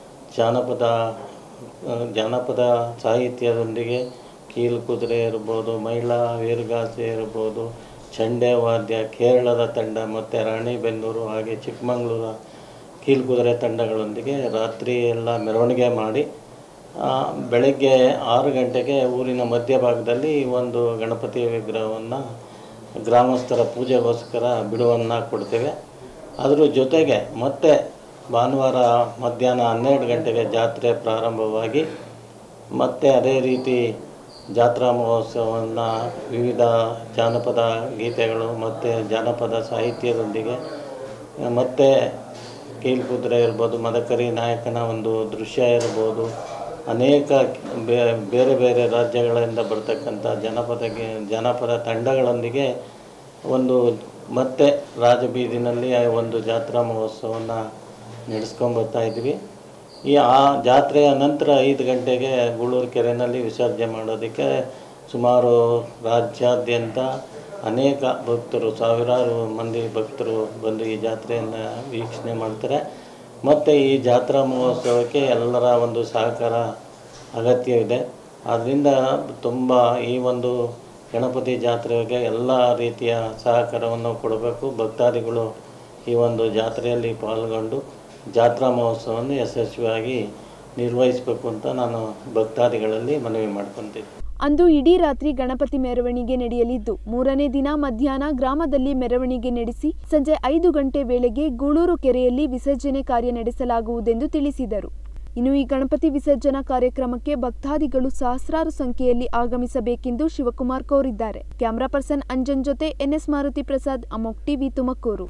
ಜಾನಪದ ಸಾಹಿತ್ಯದೊಂದಿಗೆ ಕೀಲು ಕುದುರೆ ಇರ್ಬೋದು, ಮಹಿಳಾ ವೀರಗಾಸೆ ಇರ್ಬೋದು, ಚಂಡೆ ವಾದ್ಯ, ಕೇರಳದ ತಂಡ ಮತ್ತು ರಾಣಿಬೆನ್ನೂರು ಹಾಗೆ ಚಿಕ್ಕಮಗಳೂರು ಕೀಲು ಕುದುರೆ ತಂಡಗಳೊಂದಿಗೆ ರಾತ್ರಿ ಎಲ್ಲ ಮೆರವಣಿಗೆ ಮಾಡಿ ಬೆಳಗ್ಗೆ 6 ಗಂಟೆಗೆ ಊರಿನ ಮಧ್ಯಭಾಗದಲ್ಲಿ ಒಂದು ಗಣಪತಿ ವಿಗ್ರಹವನ್ನು ಗ್ರಾಮಸ್ಥರ ಪೂಜೆಗೋಸ್ಕರ ಬಿಡುವನ್ನು ಕೊಡ್ತೇವೆ. ಅದರ ಜೊತೆಗೆ ಮತ್ತೆ ಭಾನುವಾರ ಮಧ್ಯಾಹ್ನ 12 ಗಂಟೆಗೆ ಜಾತ್ರೆ ಪ್ರಾರಂಭವಾಗಿ ಮತ್ತೆ ಅದೇ ರೀತಿ ಜಾತ್ರಾ ಮಹೋತ್ಸವವನ್ನು ವಿವಿಧ ಜಾನಪದ ಗೀತೆಗಳು ಮತ್ತು ಜಾನಪದ ಸಾಹಿತ್ಯದೊಂದಿಗೆ ಮತ್ತು ಕೀಲು ಕುದುರೆ ಇರ್ಬೋದು, ಮದಕರಿ ನಾಯಕನ ಒಂದು ದೃಶ್ಯ ಇರ್ಬೋದು, ಅನೇಕ ಬೇರೆ ಬೇರೆ ರಾಜ್ಯಗಳಿಂದ ಬರ್ತಕ್ಕಂಥ ಜಾನಪದ ತಂಡಗಳೊಂದಿಗೆ ಒಂದು ಮತ್ತೆ ರಾಜಬೀದಿನಲ್ಲಿ ಒಂದು ಜಾತ್ರಾ ಮಹೋತ್ಸವವನ್ನು ನಡೆಸ್ಕೊಂಬರ್ತಾಯಿದ್ವಿ. ಆ ಜಾತ್ರೆಯ ನಂತರ 5 ಗಂಟೆಗೆ ಗೂಳೂರು ಕೆರೆಯಲ್ಲಿ ವಿಸರ್ಜನೆ ಮಾಡೋದಕ್ಕೆ ಸುಮಾರು ರಾಜ್ಯಾದ್ಯಂತ ಅನೇಕ ಭಕ್ತರು, ಸಾವಿರಾರು ಮಂದಿ ಭಕ್ತರು ಬಂದು ಈ ಜಾತ್ರೆಯನ್ನು ವೀಕ್ಷಣೆ ಮಾಡ್ತಾರೆ. ಮತ್ತು ಈ ಜಾತ್ರಾ ಮಹೋತ್ಸವಕ್ಕೆ ಎಲ್ಲರ ಒಂದು ಸಹಕಾರ ಅಗತ್ಯವಿದೆ. ಆದ್ದರಿಂದ ತುಂಬ ಈ ಒಂದು ಗಣಪತಿ ಜಾತ್ರೆಗೆ ಎಲ್ಲ ರೀತಿಯ ಸಹಕಾರವನ್ನು ಕೊಡಬೇಕು. ಭಕ್ತಾದಿಗಳು ಈ ಒಂದು ಜಾತ್ರೆಯಲ್ಲಿ ಪಾಲ್ಗೊಂಡು ಜಾತ್ರಾ ಮಹೋತ್ಸವವನ್ನು ಯಶಸ್ವಿಯಾಗಿ ನಿರ್ವಹಿಸಬೇಕು ಅಂತ ನಾನು ಭಕ್ತಾದಿಗಳಲ್ಲಿ ಮನವಿ ಮಾಡ್ಕೊತೀನಿ. ಅಂದು ಇಡೀ ರಾತ್ರಿ ಗಣಪತಿ ಮೆರವಣಿಗೆ ನಡೆಯಲಿದ್ದು 3ನೇ ದಿನ ಮಧ್ಯಾಹ್ನ ಗ್ರಾಮದಲ್ಲಿ ಮೆರವಣಿಗೆ ನಡೆಸಿ ಸಂಜೆ 5 ಗಂಟೆ ವೇಳೆಗೆ ಗೂಳೂರು ಕೆರೆಯಲ್ಲಿ ವಿಸರ್ಜನೆ ಕಾರ್ಯ ನಡೆಸಲಾಗುವುದೆಂದು ತಿಳಿಸಿದರು. ಇನ್ನು ಈ ಗಣಪತಿ ವಿಸರ್ಜನಾ ಕಾರ್ಯಕ್ರಮಕ್ಕೆ ಭಕ್ತಾದಿಗಳು ಸಹಸ್ರಾರು ಸಂಖ್ಯೆಯಲ್ಲಿ ಆಗಮಿಸಬೇಕೆಂದು ಶಿವಕುಮಾರ್ ಕೋರಿದ್ದಾರೆ. ಕ್ಯಾಮರಾ ಪರ್ಸನ್ ಅಂಜನ್ ಜೊತೆ ಎನ್ಎಸ್ ಮಾರುತಿ ಪ್ರಸಾದ್, ಅಮೋಕ್ ಟಿವಿ, ತುಮಕೂರು.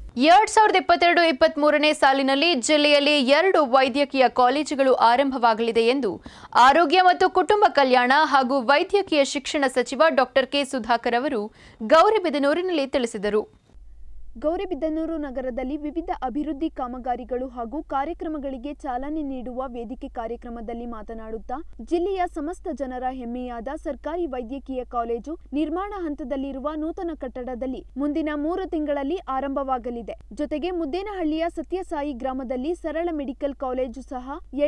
2022-23ನೇ ಸಾಲಿನಲ್ಲಿ ಜಿಲ್ಲೆಯಲ್ಲಿ 2 ವೈದ್ಯಕೀಯ ಕಾಲೇಜುಗಳು ಆರಂಭವಾಗಲಿದೆ ಎಂದು ಆರೋಗ್ಯ ಮತ್ತು ಕುಟುಂಬ ಕಲ್ಯಾಣ ಹಾಗೂ ವೈದ್ಯಕೀಯ ಶಿಕ್ಷಣ ಸಚಿವ ಡಾಕ್ಟರ್ ಕೆ ಸುಧಾಕರ್ ಅವರು ಗೌರಿಬಿದನೂರಿನಲ್ಲಿ ತಿಳಿಸಿದರು. ಗೌರಿಬಿದನೂರು ನಗರದಲ್ಲಿ ವಿವಿಧ ಅಭಿವೃದ್ಧಿ ಕಾಮಗಾರಿಗಳು ಹಾಗೂ ಕಾರ್ಯಕ್ರಮಗಳಿಗೆ ಚಾಲನೆ ನೀಡುವ ವೇದಿಕೆ ಕಾರ್ಯಕ್ರಮದಲ್ಲಿ ಮಾತನಾಡುತ್ತಾ ಜಿಲ್ಲೆಯ ಸಮಸ್ತ ಜನರ ಹೆಮ್ಮೆಯಾದ ಸರ್ಕಾರಿ ವೈದ್ಯಕೀಯ ಕಾಲೇಜು ನಿರ್ಮಾಣ ಹಂತದಲ್ಲಿರುವ ನೂತನ ಕಟ್ಟಡದಲ್ಲಿ ಮುಂದಿನ 3 ತಿಂಗಳಲ್ಲಿ ಆರಂಭವಾಗಲಿದೆ. ಜೊತೆಗೆ ಮುದ್ದೇನಹಳ್ಳಿಯ ಸತ್ಯಸಾಯಿ ಗ್ರಾಮದಲ್ಲಿ ಸರಳ ಮೆಡಿಕಲ್ ಕಾಲೇಜು ಸಹ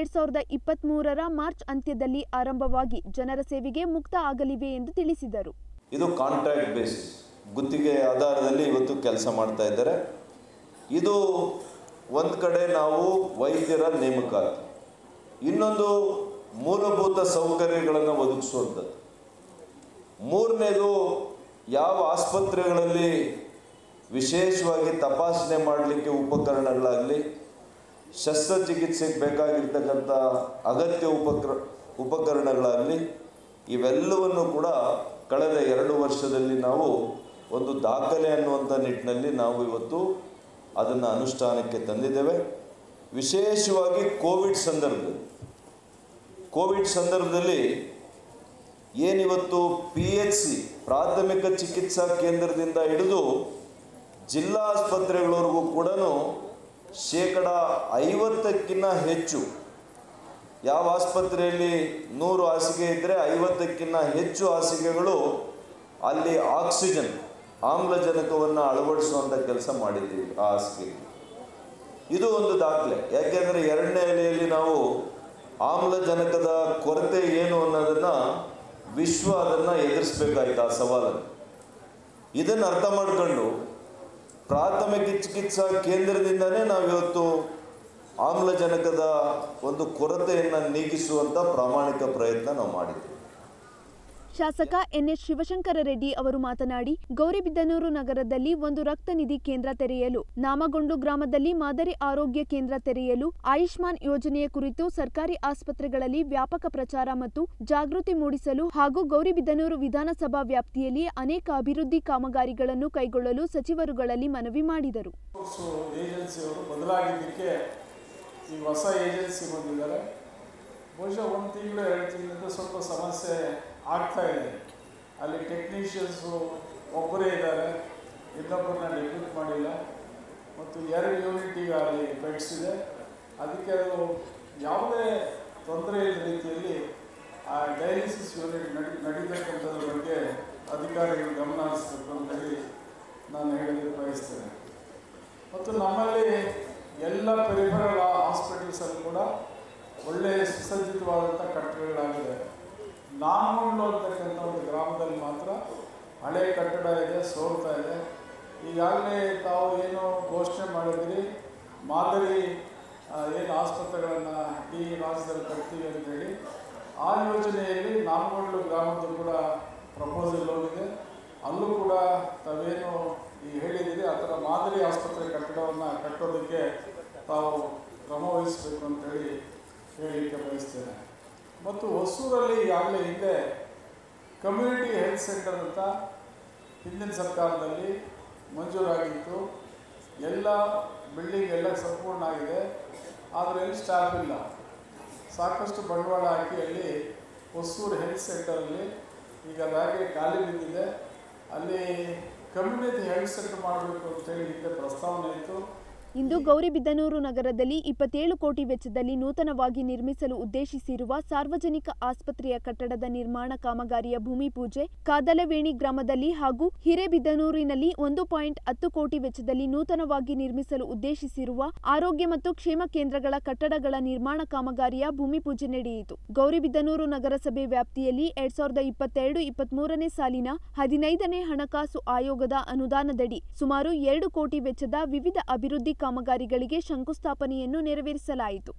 2023ರ ಮಾರ್ಚ್ ಅಂತ್ಯದಲ್ಲಿ ಆರಂಭವಾಗಿ ಜನರ ಸೇವೆಗೆ ಮುಕ್ತ ಆಗಲಿವೆ ಎಂದು ತಿಳಿಸಿದರು. ಇದು ಕಾಂಟ್ರಾಕ್ಟ್ ಬೇಸಿಸ್ ಗುತ್ತಿಗೆ ಆಧಾರದಲ್ಲಿ ಇವತ್ತು ಕೆಲಸ ಮಾಡ್ತಾ ಇದ್ದಾರೆ. ಇದು ಒಂದು ಕಡೆ ನಾವು ವೈದ್ಯರ ನೇಮಕಾತಿ, ಇನ್ನೊಂದು ಮೂಲಭೂತ ಸೌಕರ್ಯಗಳನ್ನು ಒದಗಿಸುವಂಥದ್ದು, ಮೂರನೇದು ಯಾವ ಆಸ್ಪತ್ರೆಗಳಲ್ಲಿ ವಿಶೇಷವಾಗಿ ತಪಾಸಣೆ ಮಾಡಲಿಕ್ಕೆ ಉಪಕರಣಗಳಾಗಲಿ, ಶಸ್ತ್ರಚಿಕಿತ್ಸೆಗೆ ಬೇಕಾಗಿರ್ತಕ್ಕಂಥ ಅಗತ್ಯ ಉಪಕರಣಗಳಾಗಲಿ ಇವೆಲ್ಲವನ್ನು ಕೂಡ ಕಳೆದ 2 ವರ್ಷದಲ್ಲಿ ನಾವು ಒಂದು ದಾಖಲೆ ಅನ್ನುವಂಥ ನಿಟ್ಟಿನಲ್ಲಿ ನಾವು ಇವತ್ತು ಅದನ್ನು ಅನುಷ್ಠಾನಕ್ಕೆ ತಂದಿದ್ದೇವೆ. ವಿಶೇಷವಾಗಿ ಕೋವಿಡ್ ಸಂದರ್ಭದಲ್ಲಿ ಏನಿವತ್ತು PHC ಪ್ರಾಥಮಿಕ ಚಿಕಿತ್ಸಾ ಕೇಂದ್ರದಿಂದ ಹಿಡಿದು ಜಿಲ್ಲಾ ಆಸ್ಪತ್ರೆಗಳವರೆಗೂ ಕೂಡ 50%ಕ್ಕಿಂತ ಹೆಚ್ಚು, ಯಾವ ಆಸ್ಪತ್ರೆಯಲ್ಲಿ 100 ಹಾಸಿಗೆ ಇದ್ದರೆ 50ಕ್ಕಿಂತ ಹೆಚ್ಚು ಹಾಸಿಗೆಗಳು ಅಲ್ಲಿ ಆಕ್ಸಿಜನ್ ಆಮ್ಲಜನಕವನ್ನು ಅಳವಡಿಸುವಂಥ ಕೆಲಸ ಮಾಡಿದ್ದೀವಿ ಆ ಹಾಸಿಗೆ. ಇದು ಒಂದು ದಾಖಲೆ. ಯಾಕೆಂದರೆ 2ನೇ ಅಲೆಯಲ್ಲಿ ನಾವು ಆಮ್ಲಜನಕದ ಕೊರತೆ ಏನು ಅನ್ನೋದನ್ನು ವಿಶ್ವ ಅದನ್ನು ಎದುರಿಸಬೇಕಾಯ್ತು, ಆ ಸವಾಲನ್ನು. ಇದನ್ನು ಅರ್ಥ ಮಾಡಿಕೊಂಡು ಪ್ರಾಥಮಿಕ ಚಿಕಿತ್ಸಾ ಕೇಂದ್ರದಿಂದನೇ ನಾವಿವತ್ತು ಆಮ್ಲಜನಕದ ಒಂದು ಕೊರತೆಯನ್ನು ನೀಗಿಸುವಂಥ ಪ್ರಾಮಾಣಿಕ ಪ್ರಯತ್ನ ನಾವು ಮಾಡಿದ್ದೀವಿ. ಶಾಸಕ ಎನ್ಎಸ್ ಶಿವಶಂಕರ ರೆಡ್ಡಿ ಅವರು ಮಾತನಾಡಿ ಗೌರಿಬಿದನೂರು ನಗರದಲ್ಲಿ ಒಂದು ರಕ್ತ ನಿಧಿ ಕೇಂದ್ರ ತೆರೆಯಲು, ನಾಮಗೊಂಡು ಗ್ರಾಮದಲ್ಲಿ ಮಾದರಿ ಆರೋಗ್ಯ ಕೇಂದ್ರ ತೆರೆಯಲು, ಆಯುಷ್ಮಾನ್ ಯೋಜನೆಯ ಕುರಿತು ಸರ್ಕಾರಿ ಆಸ್ಪತ್ರೆಗಳಲ್ಲಿ ವ್ಯಾಪಕ ಪ್ರಚಾರ ಮತ್ತು ಜಾಗೃತಿ ಮೂಡಿಸಲು ಹಾಗೂ ಗೌರಿಬಿದನೂರು ವಿಧಾನಸಭಾ ವ್ಯಾಪ್ತಿಯಲ್ಲಿ ಅನೇಕ ಅಭಿವೃದ್ಧಿ ಕಾಮಗಾರಿಗಳನ್ನು ಕೈಗೊಳ್ಳಲು ಸಚಿವರುಗಳಲ್ಲಿ ಮನವಿ ಮಾಡಿದರು. ಈ ಹೊಸ ಏಜೆನ್ಸಿ ಬಂದಿದ್ದಾರೆ. ಬಹುಶಃ 1 ತಿಂಗಳು 2 ತಿಂಗಳಿಂದ ಸ್ವಲ್ಪ ಸಮಸ್ಯೆ ಆಗ್ತಾ ಇದೆ. ಅಲ್ಲಿ ಟೆಕ್ನಿಷಿಯನ್ಸು ಒಬ್ಬರೇ ಇದ್ದಾರೆ, ಇನ್ನೊಬ್ಬರನ್ನ ಡೆಪ್ಯೂಟ್ ಮಾಡಿಲ್ಲ, ಮತ್ತು 2 ಯೂನಿಟಿಗೆ ಅಲ್ಲಿ ಬೆಡ್ಸ್ ಇದೆ. ಅದಕ್ಕೆ ಅದು ಯಾವುದೇ ತೊಂದರೆ ಇಲ್ಲದ ರೀತಿಯಲ್ಲಿ ಆ ಡಯಾಲಿಸಿಸ್ ಯೂನಿಟ್ ನಡೀತಕ್ಕಂಥದ್ರ ಬಗ್ಗೆ ಅಧಿಕಾರಿಗಳು ಗಮನ ಹರಿಸಬೇಕು ಅಂತೇಳಿ ನಾನು ಹೇಳಲು ಬಯಸ್ತೇನೆ. ಮತ್ತು ನಮ್ಮಲ್ಲಿ ಎಲ್ಲ ಪೆರಿಫರಲ್ ಹಾಸ್ಪಿಟಲ್ಸಲ್ಲಿ ಕೂಡ ಒಳ್ಳೆಯ ಸುಸಜ್ಜಿತವಾದಂಥ ಕಟ್ಟಡಗಳಾಗಿದೆ. ನಾಮಗೊಂಡು ಅಂತಕ್ಕಂಥ ಒಂದು ಗ್ರಾಮದಲ್ಲಿ ಮಾತ್ರ ಹಳೆ ಕಟ್ಟಡ ಇದೆ, ಸೋರ್ತಾ ಇದೆ. ಈಗಾಗಲೇ ತಾವು ಏನು ಘೋಷಣೆ ಮಾಡಿದ್ರಿ, ಮಾದರಿ ಏನು ಆಸ್ಪತ್ರೆಗಳನ್ನು ಈ ರಾಜ್ಯದಲ್ಲಿ ಕಟ್ತೀವಿ ಅಂತೇಳಿ, ಆ ಯೋಜನೆಯಲ್ಲಿ ನಾಮಗೊಂಡು ಗ್ರಾಮದ್ದು ಕೂಡ ಪ್ರಪೋಸಲ್ ಹೋಗಿದೆ. ಅಲ್ಲೂ ಕೂಡ ತಾವೇನು ಈ ಹೇಳಿದ್ದೀರಿ ಆ ಥರ ಮಾದರಿ ಆಸ್ಪತ್ರೆ ಕಟ್ಟಡವನ್ನು ಕಟ್ಟೋದಕ್ಕೆ ತಾವು ಕ್ರಮ ವಹಿಸಬೇಕು ಅಂತೇಳಿ ಹೇಳಲಿಕ್ಕೆ ಬಯಸ್ತೇನೆ. ಮತ್ತು ಹೊಸೂರಲ್ಲಿ ಈಗಾಗಲೇ ಹಿಂದೆ ಕಮ್ಯುನಿಟಿ ಹೆಲ್ತ್ ಸೆಂಟರ್ ಅಂತ ಹಿಂದಿನ ಸರ್ಕಾರದಲ್ಲಿ ಮಂಜೂರಾಗಿತ್ತು. ಎಲ್ಲ ಬಿಲ್ಡಿಂಗ್ ಎಲ್ಲ ಸಂಪೂರ್ಣ ಆಗಿದೆ, ಆದರೆ ಅಲ್ಲಿ ಸ್ಟಾಫ್ ಇಲ್ಲ. ಸಾಕಷ್ಟು ಬಂಡವಾಳ ಹಾಕಿ ಅಲ್ಲಿ ಹೊಸೂರು ಹೆಲ್ತ್ ಸೆಂಟರಲ್ಲಿ ಈಗ ಅದಾಗೆ ಖಾಲಿ ಬಿದ್ದಿದೆ. ಅಲ್ಲಿ ಕಮ್ಯುನಿಟಿ ಹೆಲ್ತ್ ಸೆಂಟರ್ ಮಾಡಬೇಕು ಅಂತೇಳಿ ಹಿಂದೆ ಪ್ರಸ್ತಾವನೆ ಇತ್ತು. ಇಂದು ಗೌರಿಬಿದನೂರು ನಗರದಲ್ಲಿ 27 ಕೋಟಿ ವೆಚ್ಚದಲ್ಲಿ ನೂತನವಾಗಿ ನಿರ್ಮಿಸಲು ಉದ್ದೇಶಿಸಿರುವ ಸಾರ್ವಜನಿಕ ಆಸ್ಪತ್ರೆಯ ಕಟ್ಟಡದ ನಿರ್ಮಾಣ ಕಾಮಗಾರಿಯ ಭೂಮಿ ಪೂಜೆ ಕಾದಲವೇಣಿ ಗ್ರಾಮದಲ್ಲಿ ಹಾಗೂ ಹಿರೇಬಿದನೂರಿನಲ್ಲಿ 1.10 ಕೋಟಿ ವೆಚ್ಚದಲ್ಲಿ ನೂತನವಾಗಿ ನಿರ್ಮಿಸಲು ಉದ್ದೇಶಿಸಿರುವ ಆರೋಗ್ಯ ಮತ್ತು ಕ್ಷೇಮ ಕೇಂದ್ರಗಳ ಕಟ್ಟಡಗಳ ನಿರ್ಮಾಣ ಕಾಮಗಾರಿಯ ಭೂಮಿ ಪೂಜೆ ನಡೆಯಿತು. ಗೌರಿಬಿದನೂರು ನಗರಸಭೆ ವ್ಯಾಪ್ತಿಯಲ್ಲಿ 2022-23ನೇ ಸಾಲಿನ 15ನೇ ಹಣಕಾಸು ಆಯೋಗದ ಅನುದಾನದಡಿ ಸುಮಾರು 2 ಕೋಟಿ ವೆಚ್ಚದ ವಿವಿಧ ಅಭಿವೃದ್ಧಿ ಕಾಮಗಾರಿಗಳಿಗೆ ಶಂಕುಸ್ಥಾಪನೆಯನ್ನು ನೆರವೇರಿಸಲಾಯಿತು.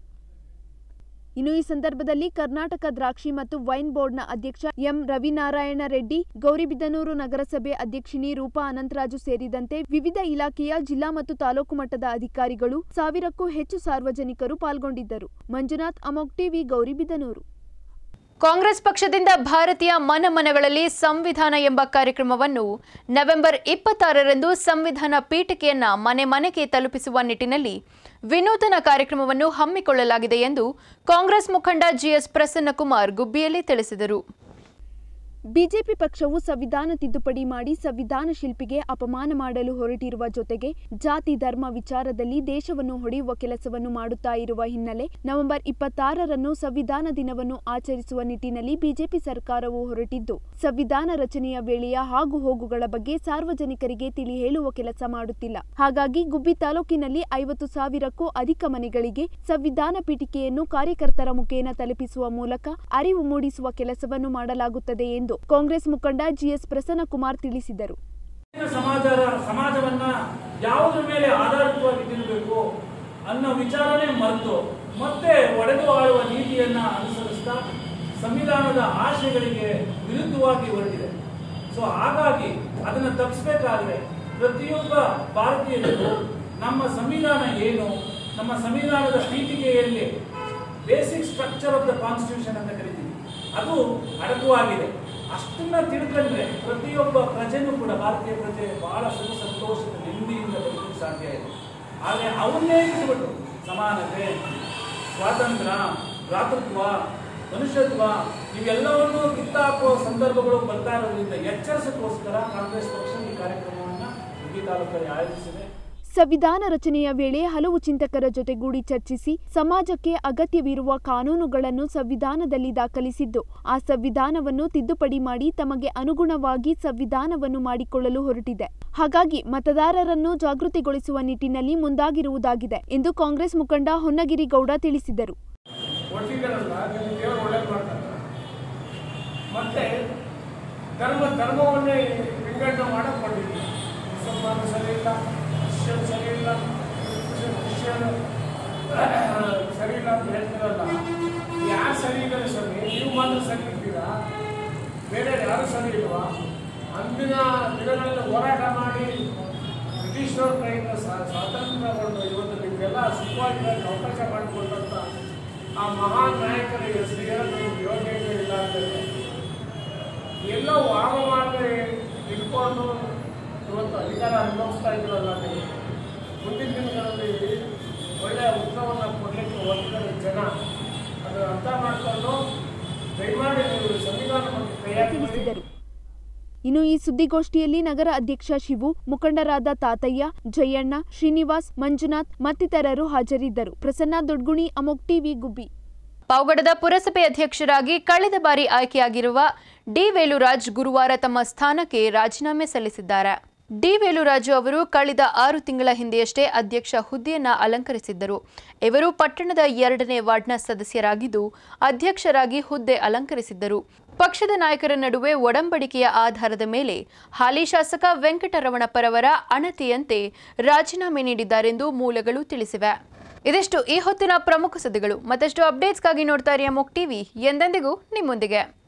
ಇನ್ನು ಈ ಸಂದರ್ಭದಲ್ಲಿ ಕರ್ನಾಟಕ ದ್ರಾಕ್ಷಿ ಮತ್ತು ವೈನ್ ಬೋರ್ಡ್ನ ಅಧ್ಯಕ್ಷ ಎಂ ರವಿನಾರಾಯಣ ರೆಡ್ಡಿ, ಗೌರಿಬಿದನೂರು ನಗರಸಭೆ ಅಧ್ಯಕ್ಷಿಣಿ ರೂಪಾ ಅನಂತರಾಜು ಸೇರಿದಂತೆ ವಿವಿಧ ಇಲಾಖೆಯ ಜಿಲ್ಲಾ ಮತ್ತು ತಾಲೂಕು ಮಟ್ಟದ ಅಧಿಕಾರಿಗಳು, 1000ಕ್ಕೂ ಹೆಚ್ಚು ಸಾರ್ವಜನಿಕರು ಪಾಲ್ಗೊಂಡಿದ್ದರು. ಮಂಜುನಾಥ್, ಅಮೋಘ್ ಟಿವಿ, ಗೌರಿಬಿದನೂರು. ಕಾಂಗ್ರೆಸ್ ಪಕ್ಷದಿಂದ ಭಾರತೀಯ ಮನಗಳಲ್ಲಿ ಸಂವಿಧಾನ ಎಂಬ ಕಾರ್ಯಕ್ರಮವನ್ನು ನವೆಂಬರ್ 26ರಂದು ಸಂವಿಧಾನ ಪೀಠಿಕೆಯನ್ನ ಮನೆ ಮನೆಗೆ ತಲುಪಿಸುವ ನಿಟ್ಟಿನಲ್ಲಿ ವಿನೂತನ ಕಾರ್ಯಕ್ರಮವನ್ನು ಹಮ್ಮಿಕೊಳ್ಳಲಾಗಿದೆ ಎಂದು ಕಾಂಗ್ರೆಸ್ ಮುಖಂಡ ಜಿಎಸ್ ಪ್ರಸನ್ನಕುಮಾರ್ ಗುಬ್ಬಿಯಲ್ಲಿ ತಿಳಿಸಿದರು. ಬಿಜೆಪಿ ಪಕ್ಷವು ಸಂವಿಧಾನ ತಿದ್ದುಪಡಿ ಮಾಡಿ ಸಂವಿಧಾನ ಶಿಲ್ಪಿಗೆ ಅಪಮಾನ ಮಾಡಲು ಹೊರಟಿರುವ ಜೊತೆಗೆ ಜಾತಿ ಧರ್ಮ ವಿಚಾರದಲ್ಲಿ ದೇಶವನ್ನು ಹೊಡೆಯುವ ಕೆಲಸವನ್ನು ಮಾಡುತ್ತಾ ಇರುವ ಹಿನ್ನೆಲೆ ನವೆಂಬರ್ 26ರಂದು ಸಂವಿಧಾನ ದಿನವನ್ನು ಆಚರಿಸುವ ನಿಟ್ಟಿನಲ್ಲಿ ಬಿಜೆಪಿ ಸರ್ಕಾರವು ಹೊರಟಿದ್ದು, ಸಂವಿಧಾನ ರಚನೆಯ ವೇಳೆಯ ಆಗು ಹೋಗುಗಳ ಬಗ್ಗೆ ಸಾರ್ವಜನಿಕರಿಗೆ ತಿಳಿ ಹೇಳುವ ಕೆಲಸ ಮಾಡುತ್ತಿಲ್ಲ. ಹಾಗಾಗಿ ಗುಬ್ಬಿ ತಾಲೂಕಿನಲ್ಲಿ 50,000ಕ್ಕೂ ಅಧಿಕ ಮನೆಗಳಿಗೆ ಸಂವಿಧಾನ ಪೀಠಿಕೆಯನ್ನು ಕಾರ್ಯಕರ್ತರ ಮುಖೇನ ತಲುಪಿಸುವ ಮೂಲಕ ಅರಿವು ಮೂಡಿಸುವ ಕೆಲಸವನ್ನು ಮಾಡಲಾಗುತ್ತದೆ ಎಂದು ಕಾಂಗ್ರೆಸ್ ಮುಖಂಡ ಜಿಎಸ್ ಪ್ರಸನ್ನಕುಮಾರ್ ತಿಳಿಸಿದರು. ಸಮಾಜವನ್ನ ಯಾವುದ್ರ ಮೇಲೆ ಆಧಾರಿತವಾಗಿ ತಿನ್ನಬೇಕು ಅನ್ನೋ ವಿಚಾರನೇ ಮರೆತು ಮತ್ತೆ ಒಡೆದು ಆಳುವ ನೀತಿಯನ್ನ ಅನುಸರಿಸ್ತಾ ಸಂವಿಧಾನದ ಆಶಯಗಳಿಗೆ ವಿರುದ್ಧವಾಗಿ ಹೊರಟಿದೆ. ಸೊ ಹಾಗಾಗಿ ಅದನ್ನ ತಪ್ಪಿಸಬೇಕಾದ್ರೆ ಪ್ರತಿಯೊಬ್ಬ ಭಾರತೀಯರಿಗೂ ನಮ್ಮ ಸಂವಿಧಾನ ಏನು, ನಮ್ಮ ಸಂವಿಧಾನದ ಪೀಠಿಕೆಯಲ್ಲಿ basic structure of the constitution ಅಂತ ಕರಿತೀವಿ, ಅದು ಅಡಕವಾಗಿದೆ. ಅಷ್ಟನ್ನ ತಿಳ್ಕೊಂಡ್ರೆ ಪ್ರತಿಯೊಬ್ಬ ಪ್ರಜೆನೂ ಕೂಡ, ಭಾರತೀಯ ಪ್ರಜೆ ಬಹಳ ಸುಖ ಸಂತೋಷದ ನೆಮ್ಮದಿಯಿಂದ ಬದುಕಲು ಸಾಧ್ಯ ಇದೆ. ಆದರೆ ಅವನ್ನೇ ಇಟ್ಬಿಟ್ಟು ಸಮಾನತೆ, ಸ್ವಾತಂತ್ರ್ಯ, ಭ್ರಾತೃತ್ವ, ಮನುಷ್ಯತ್ವ ಇವೆಲ್ಲವನ್ನೂ ಕಿತ್ತಾಕುವ ಸಂದರ್ಭಗಳು ಬರ್ತಾ ಇರೋದ್ರಿಂದ ಎಚ್ಚರಿಸೋಕ್ಕೋಸ್ಕರ ಕಾಂಗ್ರೆಸ್ ಪಕ್ಷ ಈ ಕಾರ್ಯಕ್ರಮವನ್ನು ಗುಬ್ಬಿ ತಾಲೂಕಲ್ಲಿ ಆಯೋಜಿಸಿದೆ. ಸಂವಿಧಾನ ರಚನೆಯ ವೇಳೆ ಹಲವು ಚಿಂತಕರ ಜೊತೆಗೂಡಿ ಚರ್ಚಿಸಿ ಸಮಾಜಕ್ಕೆ ಅಗತ್ಯವಿರುವ ಕಾನೂನುಗಳನ್ನು ಸಂವಿಧಾನದಲ್ಲಿ ದಾಖಲಿಸಿದ್ದು, ಆ ಸಂವಿಧಾನವನ್ನು ತಿದ್ದುಪಡಿ ಮಾಡಿ ತಮಗೆ ಅನುಗುಣವಾಗಿ ಸಂವಿಧಾನವನ್ನು ಮಾಡಿಕೊಳ್ಳಲು ಹೊರಟಿದೆ. ಹಾಗಾಗಿ ಮತದಾರರನ್ನು ಜಾಗೃತಿಗೊಳಿಸುವ ನಿಟ್ಟಿನಲ್ಲಿ ಮುಂದಾಗಿರುವುದಾಗಿದೆ ಎಂದು ಕಾಂಗ್ರೆಸ್ ಮುಖಂಡ ಹೊನ್ನಗಿರಿ ಗೌಡ ತಿಳಿಸಿದರು. ಮತ್ತೆ ಧರ್ಮವನ್ನೇ ವಿಂಗಡಣೆ ಮಾಡಕೊಂಡಿದ್ದೀವಿ. ಮುಸಲ್ಮಾನ ಸರಿ ಇಲ್ಲ, ಕ್ರಿಶ್ಚಿಯನ್ ಸರಿ ಇಲ್ಲ, ಕ್ರಿಶ್ಚಿಯನ್ ಸರಿ ಇಲ್ಲ ಅಂತ ಹೇಳ್ತೀರಲ್ಲ, ಯಾರು ಸರಿ ಇದ್ದಾರೆ ಸ್ವಾಮಿ? ನೀವು ಮಾತ್ರ ಸರಿ ಇದ್ದೀರಾ, ಬೇರೆ ಯಾರು ಸರಿ ಇಲ್ವಾ? ಅಂದಿನ ದಿನಗಳಲ್ಲಿ ಹೋರಾಟ ಮಾಡಿ ಬ್ರಿಟಿಷರ ಕೈಯಿಂದ ಸ್ವಾತಂತ್ರ್ಯಗೊಂಡು ಇವತ್ತು ನಿಮಗೆಲ್ಲ ಸುಖವಾಗಿರೋಕ್ಕೆ ಅವಕಾಶ ಮಾಡಿಕೊಟ್ಟಂಥ ಆ ಮಹಾನ್ ನಾಯಕರ ಹೆಸರು ಹೇಳೋದು ಯೋಗ್ಯತೆಗಳಿಲ್ಲ ಅಂತೇಳಿ ಎಲ್ಲೋ ವಾಮ ಮಾಡಿ ಇಟ್ಕೊಂಡು ಇವತ್ತು ಅಧಿಕಾರ ಅನುಭವಿಸ್ತಾ ಇದ್ರಲ್ಲ. ನೀವು ಮುಂದಿನ ದಿನಗಳಲ್ಲಿ ಒಳ್ಳೆಯ ಉತ್ಸವವನ್ನು ಕೊಡಲಿಕ್ಕೆ ಹೋಗ್ತಾರೆ ಜನ, ಅದನ್ನು ಅರ್ಥ ಮಾಡಿಕೊಂಡು ದಯಮಾಡಿ ನೀವು ಸಂವಿಧಾನ ಬಗ್ಗೆ ತಯಾರಿ ತಿಳಿಸಿದರು. ಇನ್ನು ಈ ಸುದ್ದಿಗೋಷ್ಠಿಯಲ್ಲಿ ನಗರ ಅಧ್ಯಕ್ಷ ಶಿವು, ಮುಖಂಡರಾದ ತಾತಯ್ಯ, ಜಯಣ್ಣ, ಶ್ರೀನಿವಾಸ್, ಮಂಜುನಾಥ್ ಮತ್ತಿತರರು ಹಾಜರಿದ್ದರು. ಪ್ರಸನ್ನ ದೊಡ್ಗುಣಿ, ಅಮೋಘ್ ಟಿವಿ, ಗುಬ್ಬಿ. ಪಾವಗಡದ ಪುರಸಭೆ ಅಧ್ಯಕ್ಷರಾಗಿ ಕಳೆದ ಬಾರಿ ಆಯ್ಕೆಯಾಗಿರುವ ಡಿ ವೇಲುರಾಜ್ ಗುರುವಾರ ತಮ್ಮ ಸ್ಥಾನಕ್ಕೆ ರಾಜೀನಾಮೆ ಸಲ್ಲಿಸಿದ್ದಾರೆ. ಡಿ ವೇಲುರಾಜು ಅವರು ಕಳೆದ 6 ತಿಂಗಳ ಹಿಂದೆಯಷ್ಟೇ ಅಧ್ಯಕ್ಷ ಹುದ್ದೆಯನ್ನು ಅಲಂಕರಿಸಿದ್ದರು. ಇವರು ಪಟ್ಟಣದ 2ನೇ ವಾರ್ಡ್ನ ಸದಸ್ಯರಾಗಿದ್ದು ಅಧ್ಯಕ್ಷರಾಗಿ ಹುದ್ದೆ ಅಲಂಕರಿಸಿದ್ದರು. ಪಕ್ಷದ ನಾಯಕರ ನಡುವೆ ಒಡಂಬಡಿಕೆಯ ಆಧಾರದ ಮೇಲೆ ಹಾಲಿ ಶಾಸಕ ವೆಂಕಟರಮಣಪ್ಪರವರ ಅಣತಿಯಂತೆ ರಾಜೀನಾಮೆ ನೀಡಿದ್ದಾರೆಂದು ಮೂಲಗಳು ತಿಳಿಸಿವೆ. ಇದಿಷ್ಟು ಈ ಹೊತ್ತಿನ ಪ್ರಮುಖ ಸುದ್ದಿಗಳು. ಮತ್ತಷ್ಟು ಅಪ್ಡೇಟ್ಸ್ಗಾಗಿ ನೋಡ್ತಾ ಇರಿ ಅಮೋಕ್ ಟಿವಿ, ಎಂದೆಂದಿಗೂ ನಿಮ್ಮೊಂದಿಗೆ.